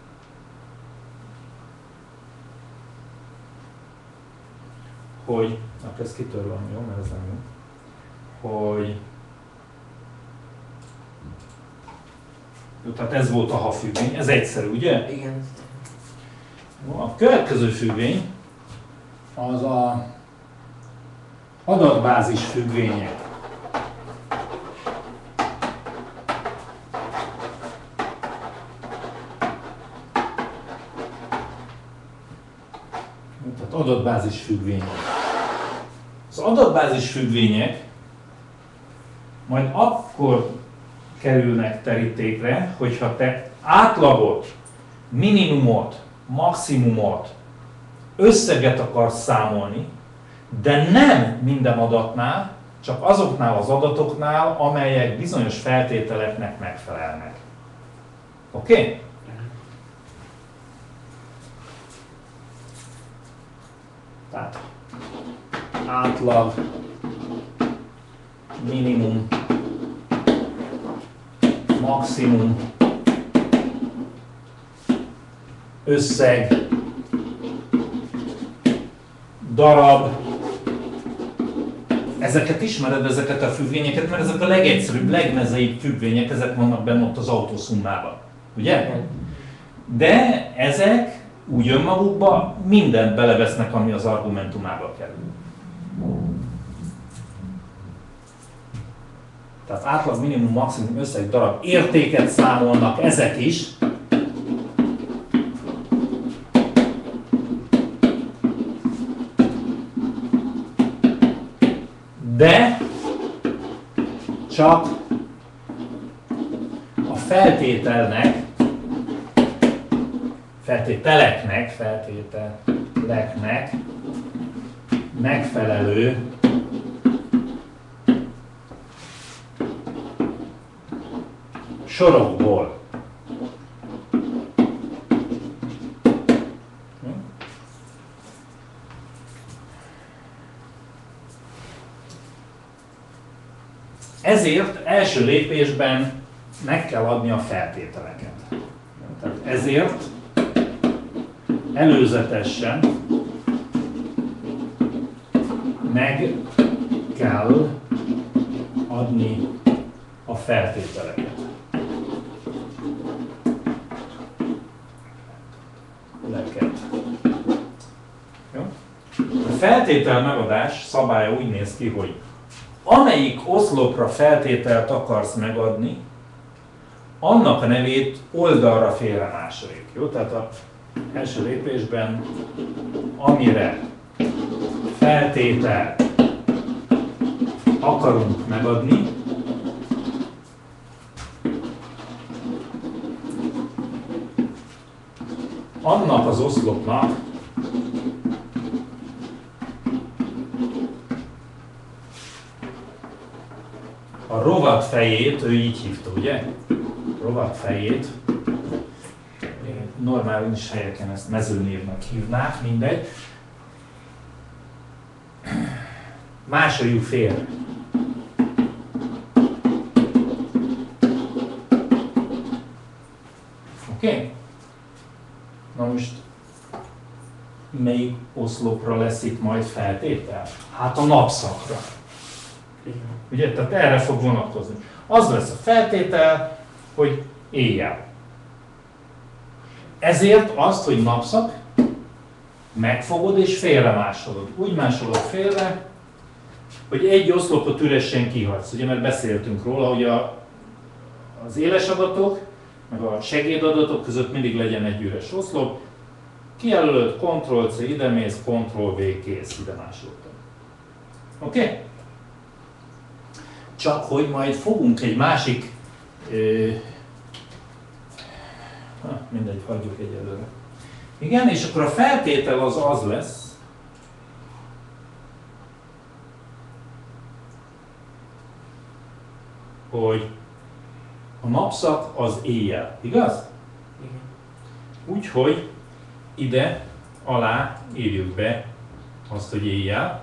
hogy, akkor ezt kitörlöm, jó, mert ez nem jó, hogy, jó, tehát ez volt a ha függvény, ez egyszerű, ugye? Igen. A következő függvény az a adatbázis függvények. Tehát adatbázis függvények. Az adatbázis függvények majd akkor kerülnek terítékre, hogyha te átlagot, minimumot, maximumot, összeget akarsz számolni, de nem minden adatnál, csak azoknál az adatoknál, amelyek bizonyos feltételeknek megfelelnek. Oké? Okay? Tehát átlag, minimum, maximum, összeg, darab. Ezeket ismered, ezeket a függvényeket, mert ezek a legegyszerűbb, legmezeibb függvények, ezek vannak benne ott az autoszummában. Ugye? De ezek úgy önmagukba mindent belevesznek, ami az argumentumába kerül. Tehát átlag minimum maximum összeg darab értéket számolnak ezek is. De csak a feltételnek, feltételeknek, feltételeknek megfelelő sorokból. Ezért első lépésben meg kell adni a feltételeket. Tehát ezért előzetesen meg kell adni a feltételeket. Leket. Jó? A feltétel megadás szabálya úgy néz ki, hogy amelyik oszlopra feltételt akarsz megadni, annak a nevét oldalra félremásolik. Jó? Tehát az első lépésben, amire feltételt akarunk megadni, annak az oszlopnak a rovat fejét, ő így hívta, ugye? Rovat fejét, normális helyeken ezt mezőnévnek hívnák, mindegy. Másoljuk félre. Oké? Okay? Na most melyik oszlopra lesz itt majd feltétel? Hát a napszakra. Ugye? Tehát erre fog vonatkozni. Az lesz a feltétel, hogy éjjel. Ezért azt, hogy napszak, megfogod és félre másolod. Úgy másolod félre, hogy egy oszlopot üresen kihagysz. Ugye, mert beszéltünk róla, hogy a, az éles adatok, meg a segédadatok között mindig legyen egy üres oszlop. Kijelölöd, kontroll C, ide mész, kontroll V, kész, ide másoltam. Oké? Okay? Csak hogy majd fogunk egy másik, ö, ha, mindegy, hagyjuk egyelőre. Igen, és akkor a feltétel az az lesz, hogy a napszak az éjjel, igaz? Igen. Úgyhogy ide alá írjuk be azt, hogy éjjel.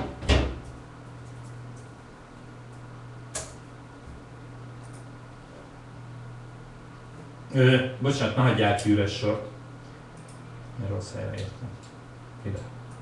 Ö, bocsánat, ne hagyják ki üres sort, mert rossz helyre értem. Ide.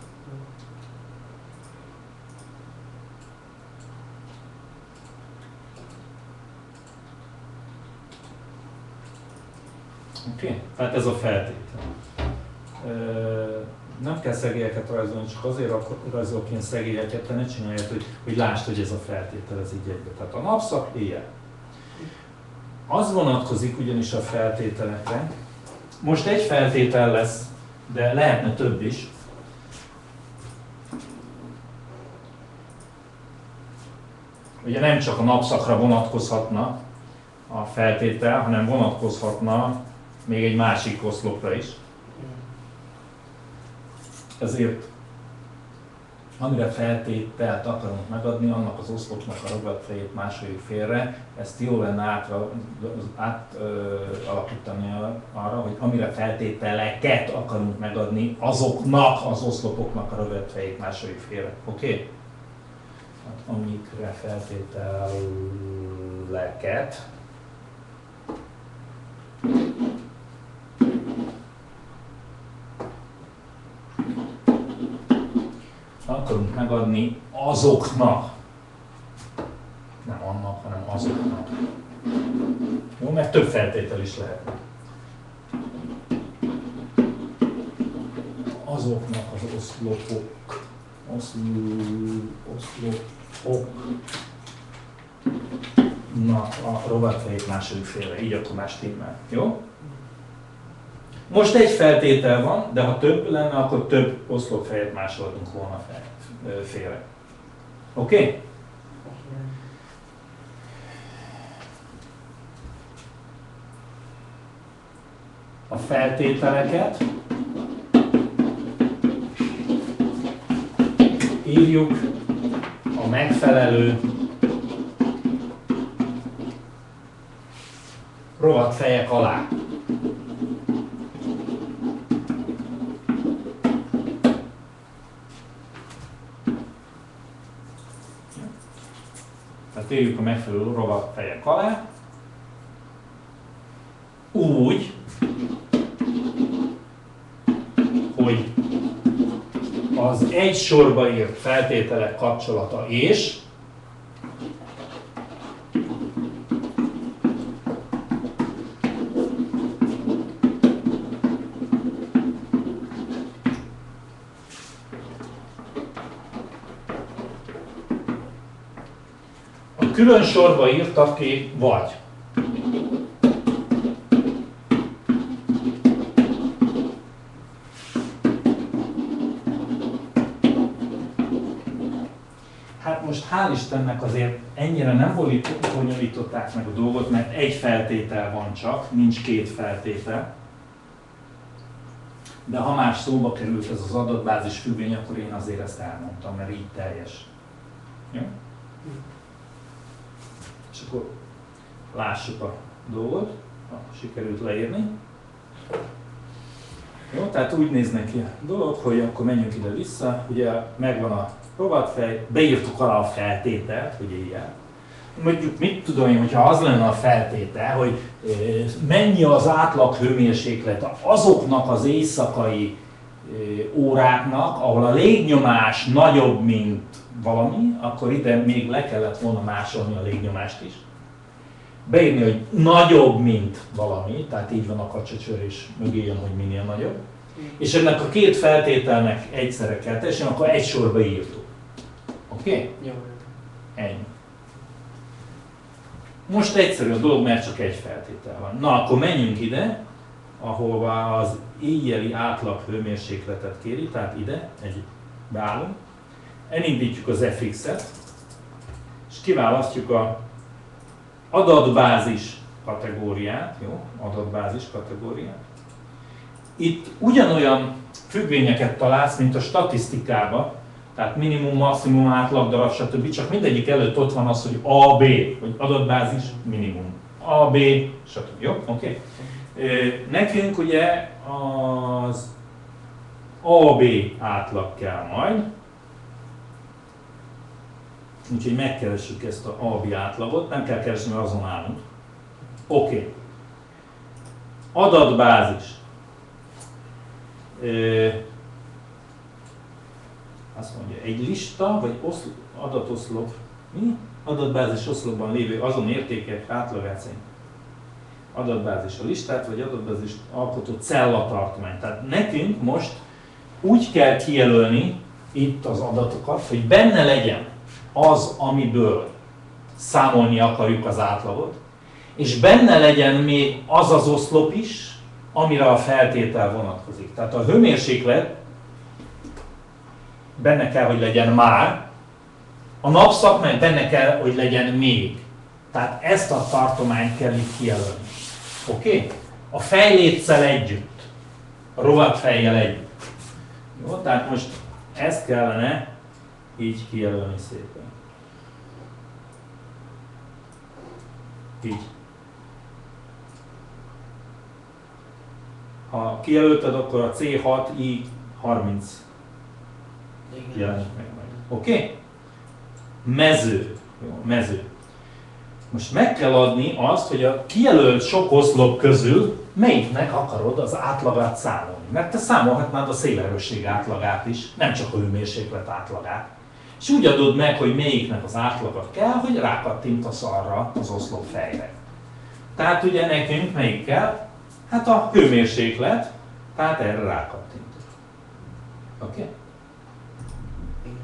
Oké, okay. Tehát ez a feltétel. Ö, nem kell szegélyeket rajzolni, csak azért rajzolok ilyen szegélyeket, te ne csinálják, hogy, hogy lásd, hogy ez a feltétel, ez így egybe. Tehát a napszak éjjel. Az vonatkozik ugyanis a feltételekre. Most egy feltétel lesz, de lehetne több is. Ugye nem csak a napszakra vonatkozhatna a feltétel, hanem vonatkozhatna még egy másik oszlopra is. Ezért amire feltételt akarunk megadni, annak az oszlopnak a rovatfejét másoljuk félre, ezt jó lenne átalakítani arra, hogy amire feltételeket akarunk megadni, azoknak az oszlopoknak a rovatfejét másoljuk félre. Oké? Okay? Hát, amikre feltételeket akarunk megadni azoknak, nem annak, hanem azoknak. Jó, mert több feltétel is lehet. azoknak az oszlopok, oszlopok, na, a rovatfejek második félre, így akkor más témán, jó? Most egy feltétel van, de ha több lenne, akkor több oszlopfejet másoltunk volna félre. Oké? Okay? A feltételeket írjuk a megfelelő rovatfejek alá. Tehát írjuk a megfelelő rovatfejek alá, úgy, hogy az egy sorba írt feltételek kapcsolata és a külön sorba írtaké vagy. Most hál' Istennek azért ennyire nem bonyolították meg a dolgot, mert egy feltétel van csak, nincs két feltétel. De ha már szóba került ez az adatbázis függvény, akkor én azért ezt elmondtam, mert így teljes. Jó? És akkor lássuk a dolgot, ha sikerült leírni. Jó, tehát úgy néz neki a dolog, hogy akkor menjünk ide vissza, ugye megvan a rovatfej, beírtuk alá a feltételt, hogy ilyen. Mondjuk mit tudom én, hogyha az lenne a feltétel, hogy mennyi az átlag hőmérséklet azoknak az éjszakai óráknak, ahol a légnyomás nagyobb, mint valami, akkor ide még le kellett volna másolni a légnyomást is. Beírni, hogy nagyobb, mint valami, tehát így van a kacsacsörés, mögé jön, hogy minél nagyobb. És ennek a két feltételnek egyszerre kell teljesen, akkor egy sorba írtuk. Oké? Okay? Jó. Ennyi. Most egyszerű a dolog, mert csak egy feltétel van. Na, akkor menjünk ide, ahova az éjjeli átlag hőmérsékletet kéri, tehát ide, egy beállunk. Elindítjuk az ef iksz-et, és kiválasztjuk a adatbázis kategóriát, jó? Adatbázis kategóriát. Itt ugyanolyan függvényeket találsz, mint a statisztikában, tehát minimum, maximum, átlagdarab, stb. Csak mindegyik előtt ott van az, hogy á bé, vagy adatbázis minimum. á bé, stb. Jó? Oké? Okay. Nekünk ugye az á bé átlag kell majd, úgyhogy megkeressük ezt a á bé átlagot, nem kell keresni, mert azon állunk. Oké. Okay. Adatbázis. Ö, azt mondja, egy lista, vagy oszlop, adatoszlop, mi? Adatbázis oszlopban lévő azon értékek átlagát szerint. Adatbázis a listát, vagy adatbázis alkotó cellatartomány. Tehát nekünk most úgy kell kijelölni itt az adatokat, hogy benne legyen az, amiből számolni akarjuk az átlagot, és benne legyen még az az oszlop is, amire a feltétel vonatkozik. Tehát a hőmérséklet benne kell, hogy legyen már, a napszak benne kell, hogy legyen még. Tehát ezt a tartományt kell itt kijelölni. Oké? Okay? A fejléccel együtt, a rovatfejjel együtt. Jó? Tehát most ezt kellene így kijelölni szépen. Így. Ha kijelölted, akkor a cé hat i harminc jelenik meg majd. Oké? Okay? Mező. Jó, mező. Most meg kell adni azt, hogy a kijelölt sok oszlop közül melyiknek akarod az átlagát számolni. Mert te számolhatnád a szélerősség átlagát is, nem csak a hőmérséklet átlagát. És úgy adod meg, hogy melyiknek az átlagat kell, hogy rákattintasz arra az oszlop fejre. Tehát ugye nekünk melyik kell? Hát a hőmérséklet, tehát erre rákattintok. Oké? Okay? Igen.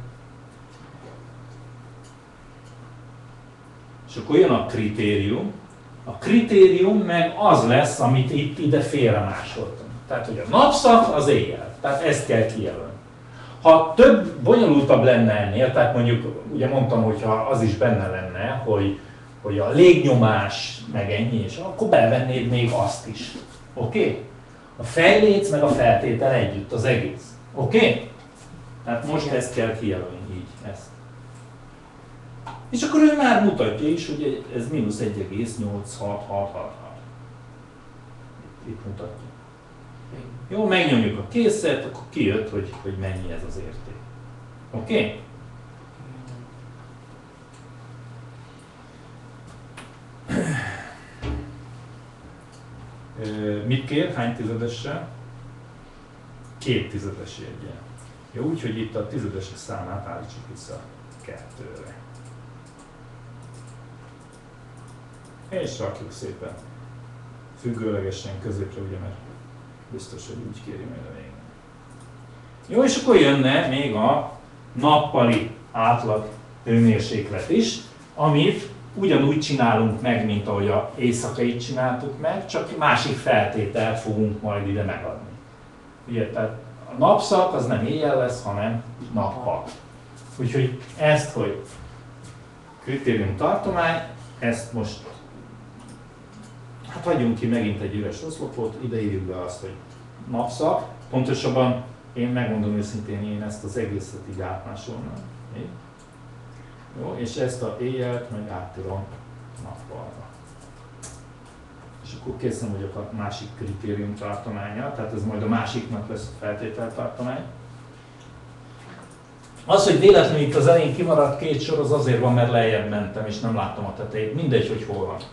És akkor jön a kritérium. A kritérium meg az lesz, amit itt ide félremásoltam. Tehát, hogy a napszak az éjjel. Tehát ezt kell kijelölni. Ha több, bonyolultabb lenne ennél, tehát mondjuk, ugye mondtam, hogy ha az is benne lenne, hogy, hogy a légnyomás meg ennyi, és akkor bevennéd még azt is. Oké? Okay? A fejléc meg a feltétel együtt, az egész. Oké? Okay? Tehát most ezt kell kijelölni, így, ezt. És akkor ő már mutatja is, hogy ez mínusz egy egész nyolc hat hat hat hat. Itt mutatja. Jó, megnyomjuk a készet, akkor kijött, hogy, hogy mennyi ez az érték. Oké? Okay? Mit kér? Hány tizedessel? Két tizedes jegyen. Jó, úgyhogy itt a tizedesek számát állítsuk vissza kettőre. És rakjuk szépen függőlegesen középre, ugye, mert biztos, hogy úgy kéri majd a végén. Jó, és akkor jönne még a nappali átlag hőmérséklet is, amit ugyanúgy csinálunk meg, mint ahogy a éjszakait csináltuk meg, csak másik feltételt fogunk majd ide megadni. Ugye, tehát a napszak az nem éjjel lesz, hanem nappal. Úgyhogy ezt, hogy kritérium tartomány, ezt most hát hagyjunk ki megint egy üres oszlopot, ide írjuk be azt, hogy napszak. Pontosabban én megmondom őszintén, én ezt az egészet így átmásolnám. Jó, és ezt a éjjelt meg áttírom nappalra. És akkor készen vagyok a másik kritérium tartománya, tehát ez majd a másiknak lesz a feltételtartomány. Az, hogy véletlenül itt az elején kimaradt két sor, az azért van, mert lejjebb mentem és nem láttam a tetejét. Mindegy, hogy hol van.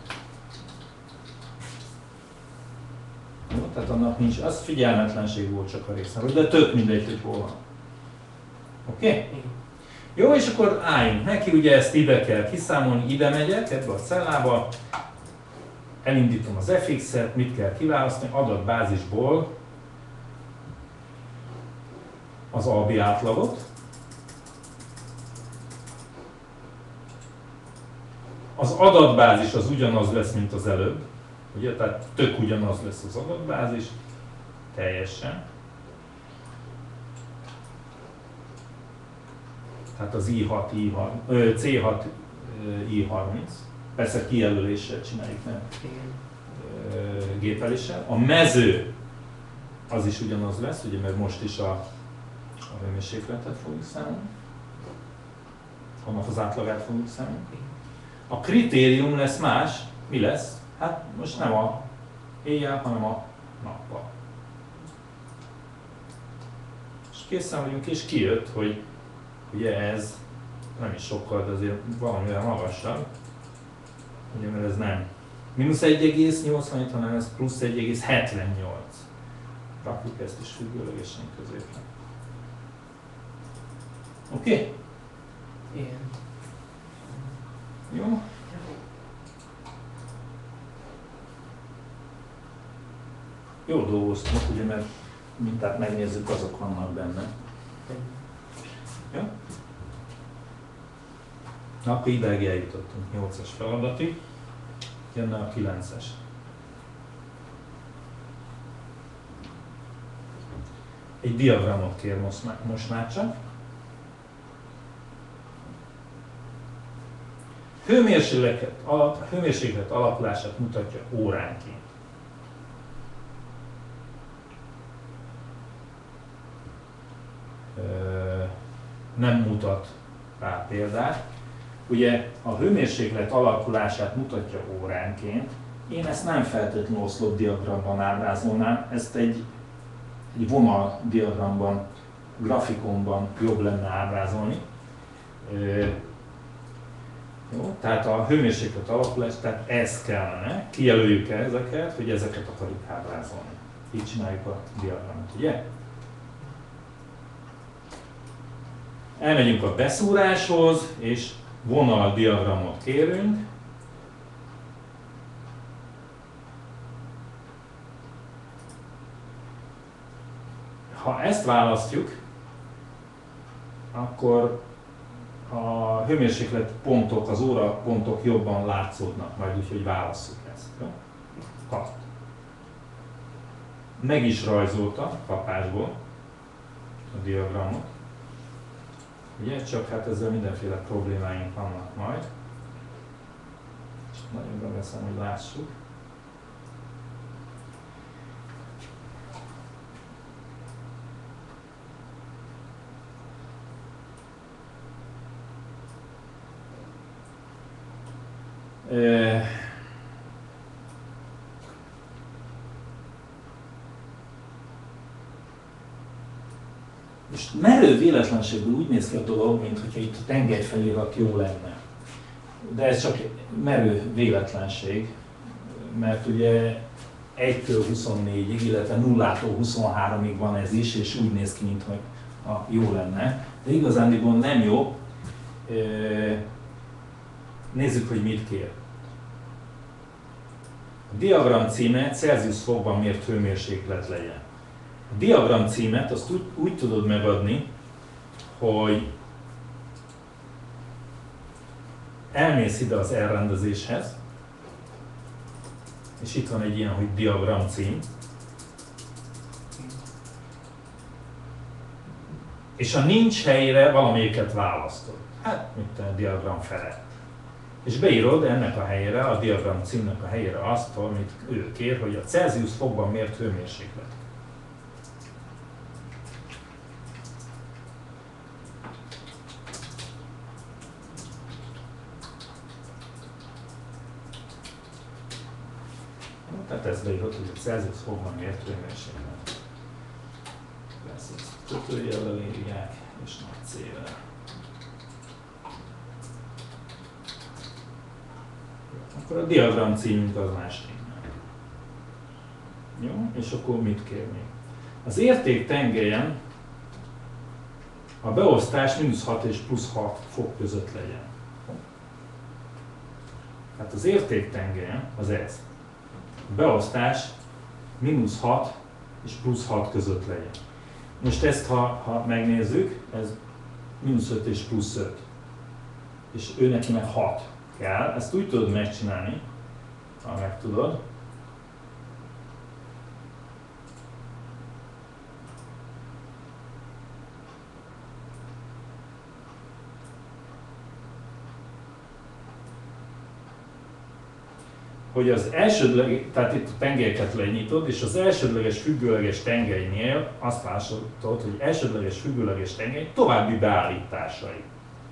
Jó, tehát annak nincs, az figyelmetlenség volt csak a részemről, de tök mindegy, hogy hol van. Oké? Okay? Jó, és akkor álljunk neki, ugye ezt ide kell kiszámolni, ide megyek ebbe a cellába, elindítom az ef iksz-et, mit kell kiválasztani, adatbázisból az albi átlagot, az adatbázis az ugyanaz lesz, mint az előbb, ugye, tehát tök ugyanaz lesz az adatbázis, teljesen. Tehát az i hat, i hat, cé hat, i harminc, persze kijelöléssel csináljuk, nem gépeléssel. A mező az is ugyanaz lesz, ugye, mert most is a, a hőmérsékletet fogjuk számolni, annak az átlagát fogjuk számolni. A kritérium lesz más, mi lesz? Hát most nem a éjjel, hanem a nappal. És készen vagyunk, és kijött, hogy ugye ez nem is sokkal, de azért valamivel magasabb. Ugye, mert ez nem mínusz egy egész nyolcvanhét, hanem ez plusz egy egész hetvennyolc. Rakjuk ezt is függőlegesen középre. Oké? Okay? Igen. Jó? Jó dolgoztunk, ugye, mert mintát megnézzük, azok vannak benne. Jó? Na, akkor ideig eljutottunk nyolcas feladatig, jönne a kilences. Egy diagramot kér most már csak. Hőmérséklet, alap, hőmérséklet alakulását mutatja óránként. Nem mutat rá példát. Ugye a hőmérséklet alakulását mutatja óránként. Én ezt nem feltétlenül oszlopdiagramban ábrázolnám, ezt egy, egy vonaldiagramban, grafikonban jobb lenne ábrázolni. Jó, tehát a hőmérséklet alakulás, tehát ez kellene, kijelöljük ezeket, hogy ezeket akarjuk ábrázolni. Így csináljuk a diagramot, ugye? Elmegyünk a beszúráshoz, és vonaldiagramot kérünk. Ha ezt választjuk, akkor a hőmérséklet pontok, az óra pontok jobban látszódnak, majd úgy, hogy válasszuk ezt. Jó? Hat. Meg is rajzolta kapásból a diagramot. Ugye, csak hát ezzel mindenféle problémáink vannak majd. Csak nagyon beveszem, hogy lássuk. E És merő véletlenségből úgy néz ki a dolog, mintha itt a tengelyfelirat jó lenne. De ez csak merő véletlenség, mert ugye egytől huszonnégyig, illetve nullától huszonháromig van ez is, és úgy néz ki, mintha jó lenne. De igazándiból nem jó. Nézzük, hogy mit kér. A diagram címe Celsius fokban mért hőmérséklet legyen. A diagram címet azt úgy, úgy tudod megadni, hogy elmész ide az elrendezéshez, és itt van egy ilyen, hogy diagram cím, és ha nincs helyére, valamelyiket választod. Hát, mint a diagram felett. És beírod ennek a helyére, a diagram címnek a helyére azt, amit ő kér, hogy a Celsius fokban mért hőmérséklet. Tehát ezt beírod, hogy a Celsius fokban mért hőmérséklet. Persze ezt kötőjellel írják, és nagy C-vel. Akkor a diagram címünk az más témán. Jó, és akkor mit kérni? Az érték tengelyen a beosztás mínusz hat és plusz hat fok között legyen. Hát az érték tengelyen az ez. A beosztás mínusz hat és plusz hat között legyen. Most ezt, ha, ha megnézzük, ez mínusz öt és plusz öt. És ő neki meg hat kell. Ezt úgy tudod megcsinálni, ha meg tudod. Hogy az elsődleges, tehát itt a tengelyeket lenyitod, és az elsődleges függőleges tengelynél azt látod, hogy elsődleges függőleges tengely további beállításai.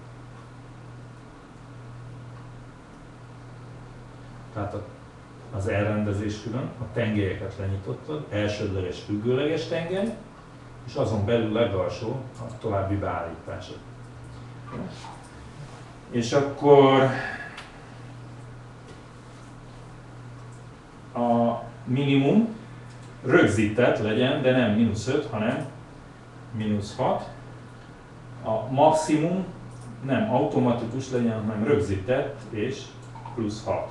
Tehát az elrendezés külön, a tengelyeket lenyitottad, elsődleges függőleges tengely, és azon belül legalsó a további beállítások. És akkor a minimum rögzített legyen, de nem mínusz öt, hanem mínusz hat. A maximum nem automatikus legyen, hanem rögzített és plusz hat.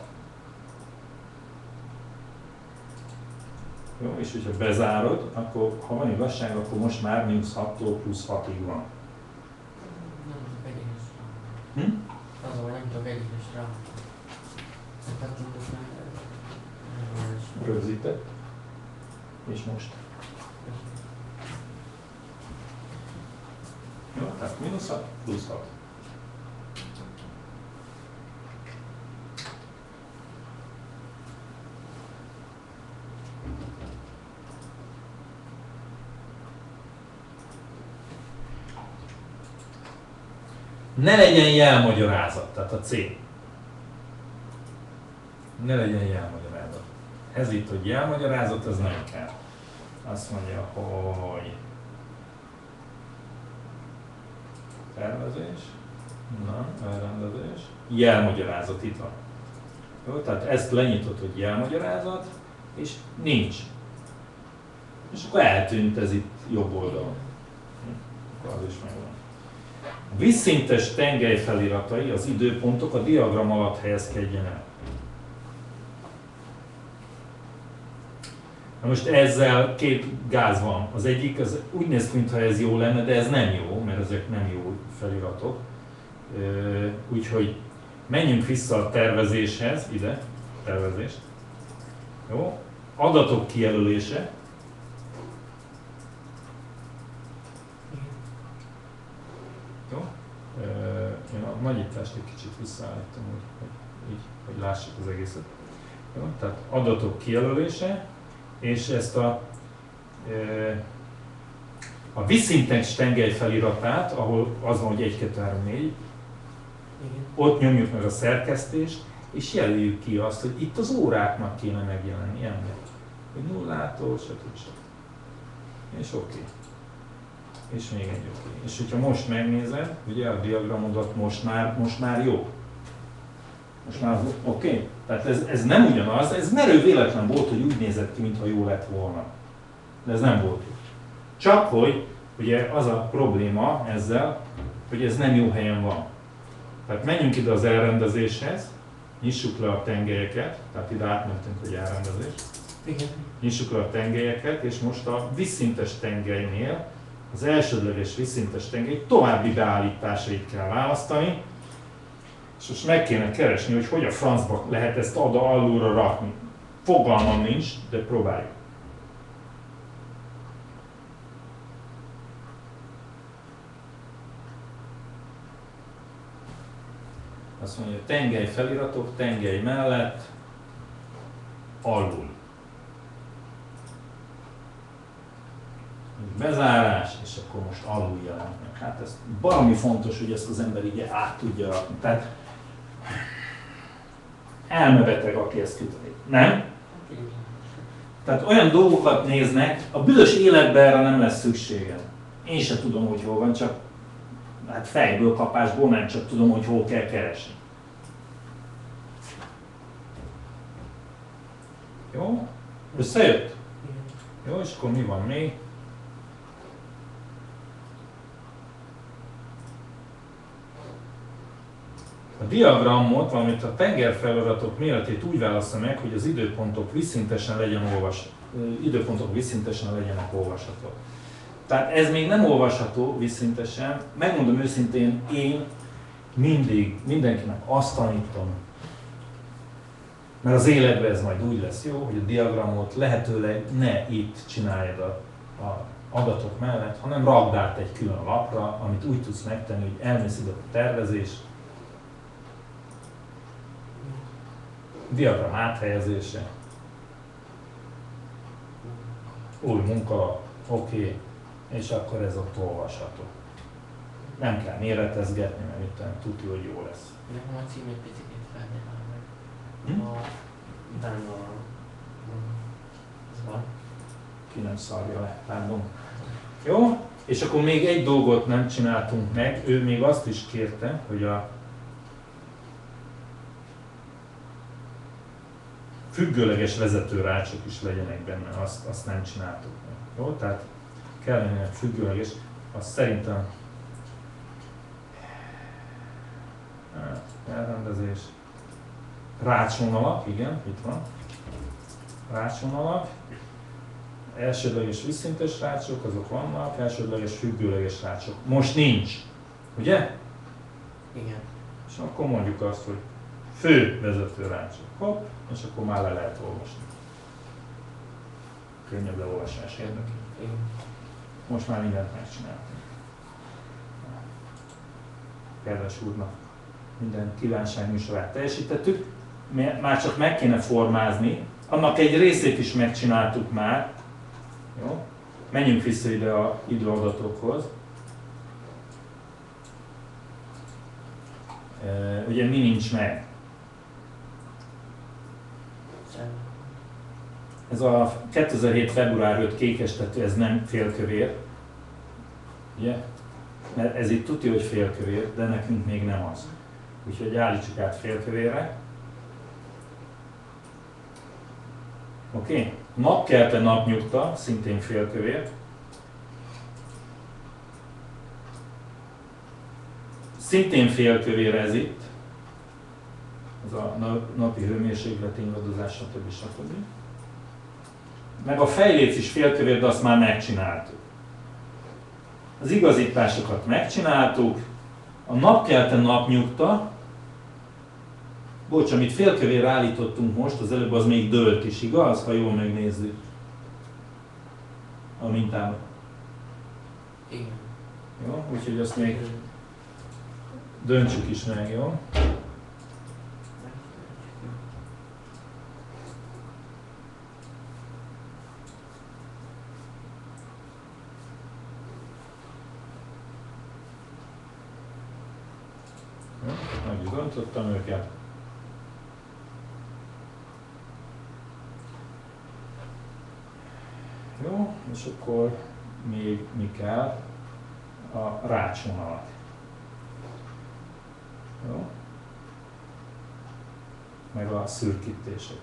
Jó, és hogyha bezárod, akkor ha van igazság, akkor most már mínusz hattól plusz hatig van. Nem tudok egyenes rá. Hm? Az a baj, nem tudok egyenes rá. Rögzített. És most. Jó, tehát mínusz hat, plusz hat. Ne legyen jelmagyarázat, tehát a C. Ne legyen jelmagyarázat. Ez itt, hogy jelmagyarázat, ez nem kell. Azt mondja, hogy tervezés, na, elrendezés, jelmagyarázat itt van. Jó, tehát ezt lenyitott, hogy jelmagyarázat, és nincs. És akkor eltűnt ez itt jobb oldalon. Akkor az is megvan. A vízszintes tengely feliratai, az időpontok a diagram alatt helyezkedjen el. Na most ezzel két gáz van. Az egyik az úgy néz ki, mintha ez jó lenne, de ez nem jó, mert ezek nem jó feliratok. Úgyhogy menjünk vissza a tervezéshez, ide, tervezés. Jó? Adatok kijelölése. Jó? Én a nagyítást egy kicsit visszaállítom, hogy, hogy, így, hogy lássuk az egészet. Jó? Tehát adatok kijelölése, és ezt a, a visszintex tengely feliratát, ahol az van, hogy egy, kettő, három, négy, ott nyomjuk meg a szerkesztést, és jelöljük ki azt, hogy itt az óráknak kéne megjelenni, ennek. Hogy nullától, stb. És oké. Okay. És még egy oké. Okay. És hogyha most megnézed, ugye a diagramodat most már, most már jó. Most már oké? Okay? Tehát ez, ez nem ugyanaz, ez merő véletlen volt, hogy úgy nézett ki, mintha jó lett volna. De ez nem volt. Csak hogy ugye az a probléma ezzel, hogy ez nem jó helyen van. Tehát menjünk ide az elrendezéshez, nyissuk le a tengelyeket, tehát ide átmentünk, hogy elrendezés. Igen. Nyissuk le a tengelyeket, és most a vízszintes tengelynél az elsődleges vízszintes tengely további beállításait kell választani, és most meg kéne keresni, hogy hogy a francba lehet ezt oda alulra rakni. Fogalmam nincs, de próbáljuk. Azt mondja, tengely feliratok, tengely mellett, alul. Bezárás, és akkor most alul jelent meg. Hát ez baromi fontos, hogy ezt az ember így át tudja rakni. Tehát elmebeteg, aki ezt küldeni. Nem? Tehát olyan dolgokat néznek, a büdös életben erre nem lesz szükségem. Én sem tudom, hogy hol van, csak hát fejből kapásból nem csak tudom, hogy hol kell keresni. Jó? Összejött? Jó, és akkor mi van még? A diagramot, valamint a tengerfeliratok méretét úgy válassza meg, hogy az időpontok vízszintesen legyen olvas, időpontok vízszintesen legyenek olvashatók. Tehát ez még nem olvasható vízszintesen. Megmondom őszintén, én mindig mindenkinek azt tanítom, mert az életben ez majd úgy lesz jó, hogy a diagramot lehetőleg ne itt csináljad a, a adatok mellett, hanem rakd át egy külön lapra, amit úgy tudsz megtenni, hogy elmész ide a tervezés, diagram áthelyezése, új munkalap, oké, okay. És akkor ez ott olvasható. Nem kell méretezgetni, mert itt tudja, hogy jó lesz. Nekem a címét picit felnyelem meg. Hm? A, utána a... Ez van. Ki nem szarja le, látom. Jó? És akkor még egy dolgot nem csináltunk meg, ő még azt is kérte, hogy a függőleges vezetőrácsok is legyenek benne, azt, azt nem csináltuk meg. Jó? Tehát kellene függőleges, azt szerintem elrendezés, rácsvonalak, igen, itt van, rácsvonalak, elsődleges vízszintes rácsok, azok vannak, elsődleges függőleges rácsok. Most nincs, ugye? Igen. És akkor mondjuk azt, hogy fő vezető rácsok, hopp, és akkor már le lehet olvasni. Könnyebb leolvasás érdekében. Most már mindent megcsináltunk. Kedves úrnak, minden kívánságműsorát teljesítettük, már csak meg kéne formázni, annak egy részét is megcsináltuk már. Jó? Menjünk vissza ide a időadatokhoz. E, ugye mi nincs meg? Ez a kétezer-hét február ötödike kékes tető, ez nem félkövér. Ugye? Mert ez itt tudja, hogy félkövér, de nekünk még nem az. Úgyhogy állítsuk át félkövérre. Oké? Okay. Napkelte, napnyugta, szintén félkövér. Szintén félkövér ez itt. Ez a napi hőmérséklet ingadozás, stb. stb. meg a fejlécis félkövér, de azt már megcsináltuk. Az igazításokat megcsináltuk, a napkelte napnyugta, bocs, amit félkövérre állítottunk most, az előbb az még dőlt is, igaz? Ha jól megnézzük a mintában. Igen. Jó, úgyhogy azt még döntsük is meg, jó? Meg is döntöttem őket. Jó, és akkor még mi kell? A rácsvonalat. Jó? Meg a szürkítések.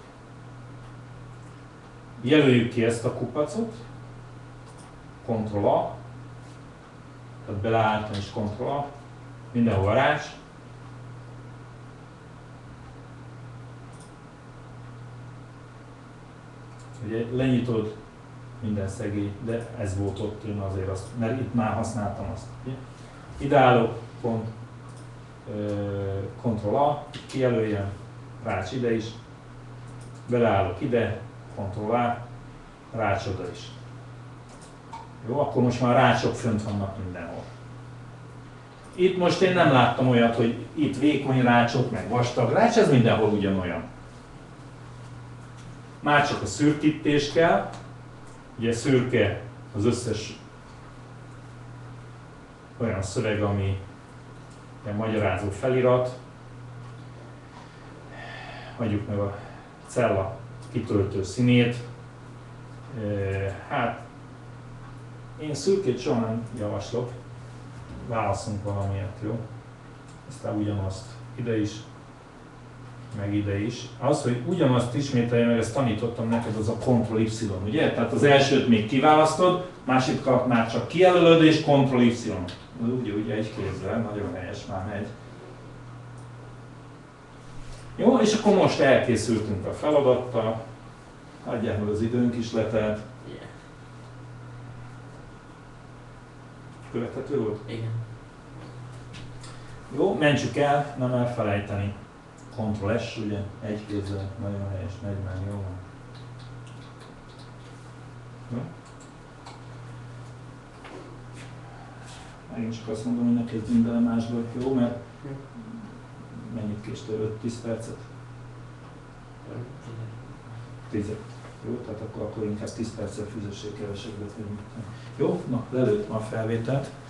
Jelöljük ki ezt a kupacot. Ctrl-A. Tehát beleálltam és Ctrl-A. Mindenhol a rács. Ugye lenyitod minden szegély, de ez volt ott, én azért azt, mert itt már használtam azt. Ideálok, pont Ctrl-A, kijelöljem, rács ide is, beleállok ide, Ctrl-A, rács oda is. Jó, akkor most már a rácsok fönt vannak mindenhol. Itt most én nem láttam olyat, hogy itt vékony rácsok, meg vastag rács, ez mindenhol ugyanolyan. Már csak a szürkítés kell, ugye szürke az összes olyan szöveg, ami ilyen magyarázó felirat. Adjuk meg a cella kitöltő színét. Hát én szürkét soha nem javaslok, válaszunk valamiért, jó? Aztán ugyanazt ide is, meg ide is. Az, hogy ugyanazt ismételje meg, ezt tanítottam neked, az a Ctrl-Y, ugye? Tehát az elsőt még kiválasztod, másikat már csak kijelölöd és Ctrl-Y. Ugye, ugye egy kézzel, nagyon helyes, már megy. Jó, és akkor most elkészültünk a feladattal. Nagyjából az időnk is letelt. Yeah. Követhető volt? Igen. Jó, mentsük el, nem elfelejteni. Ctrl-S, ugye, egy kézzel, nagyon helyes, megy már, jó van. Jó? Megint csak azt mondom, hogy ne kezdjünk bele másba, jó, mert mennyit késtél, öt-tíz percet? tíz. Jó, tehát akkor, akkor inkább tíz perccel fűzessék kevesebbet. Jó, na, lelőttem a felvételt.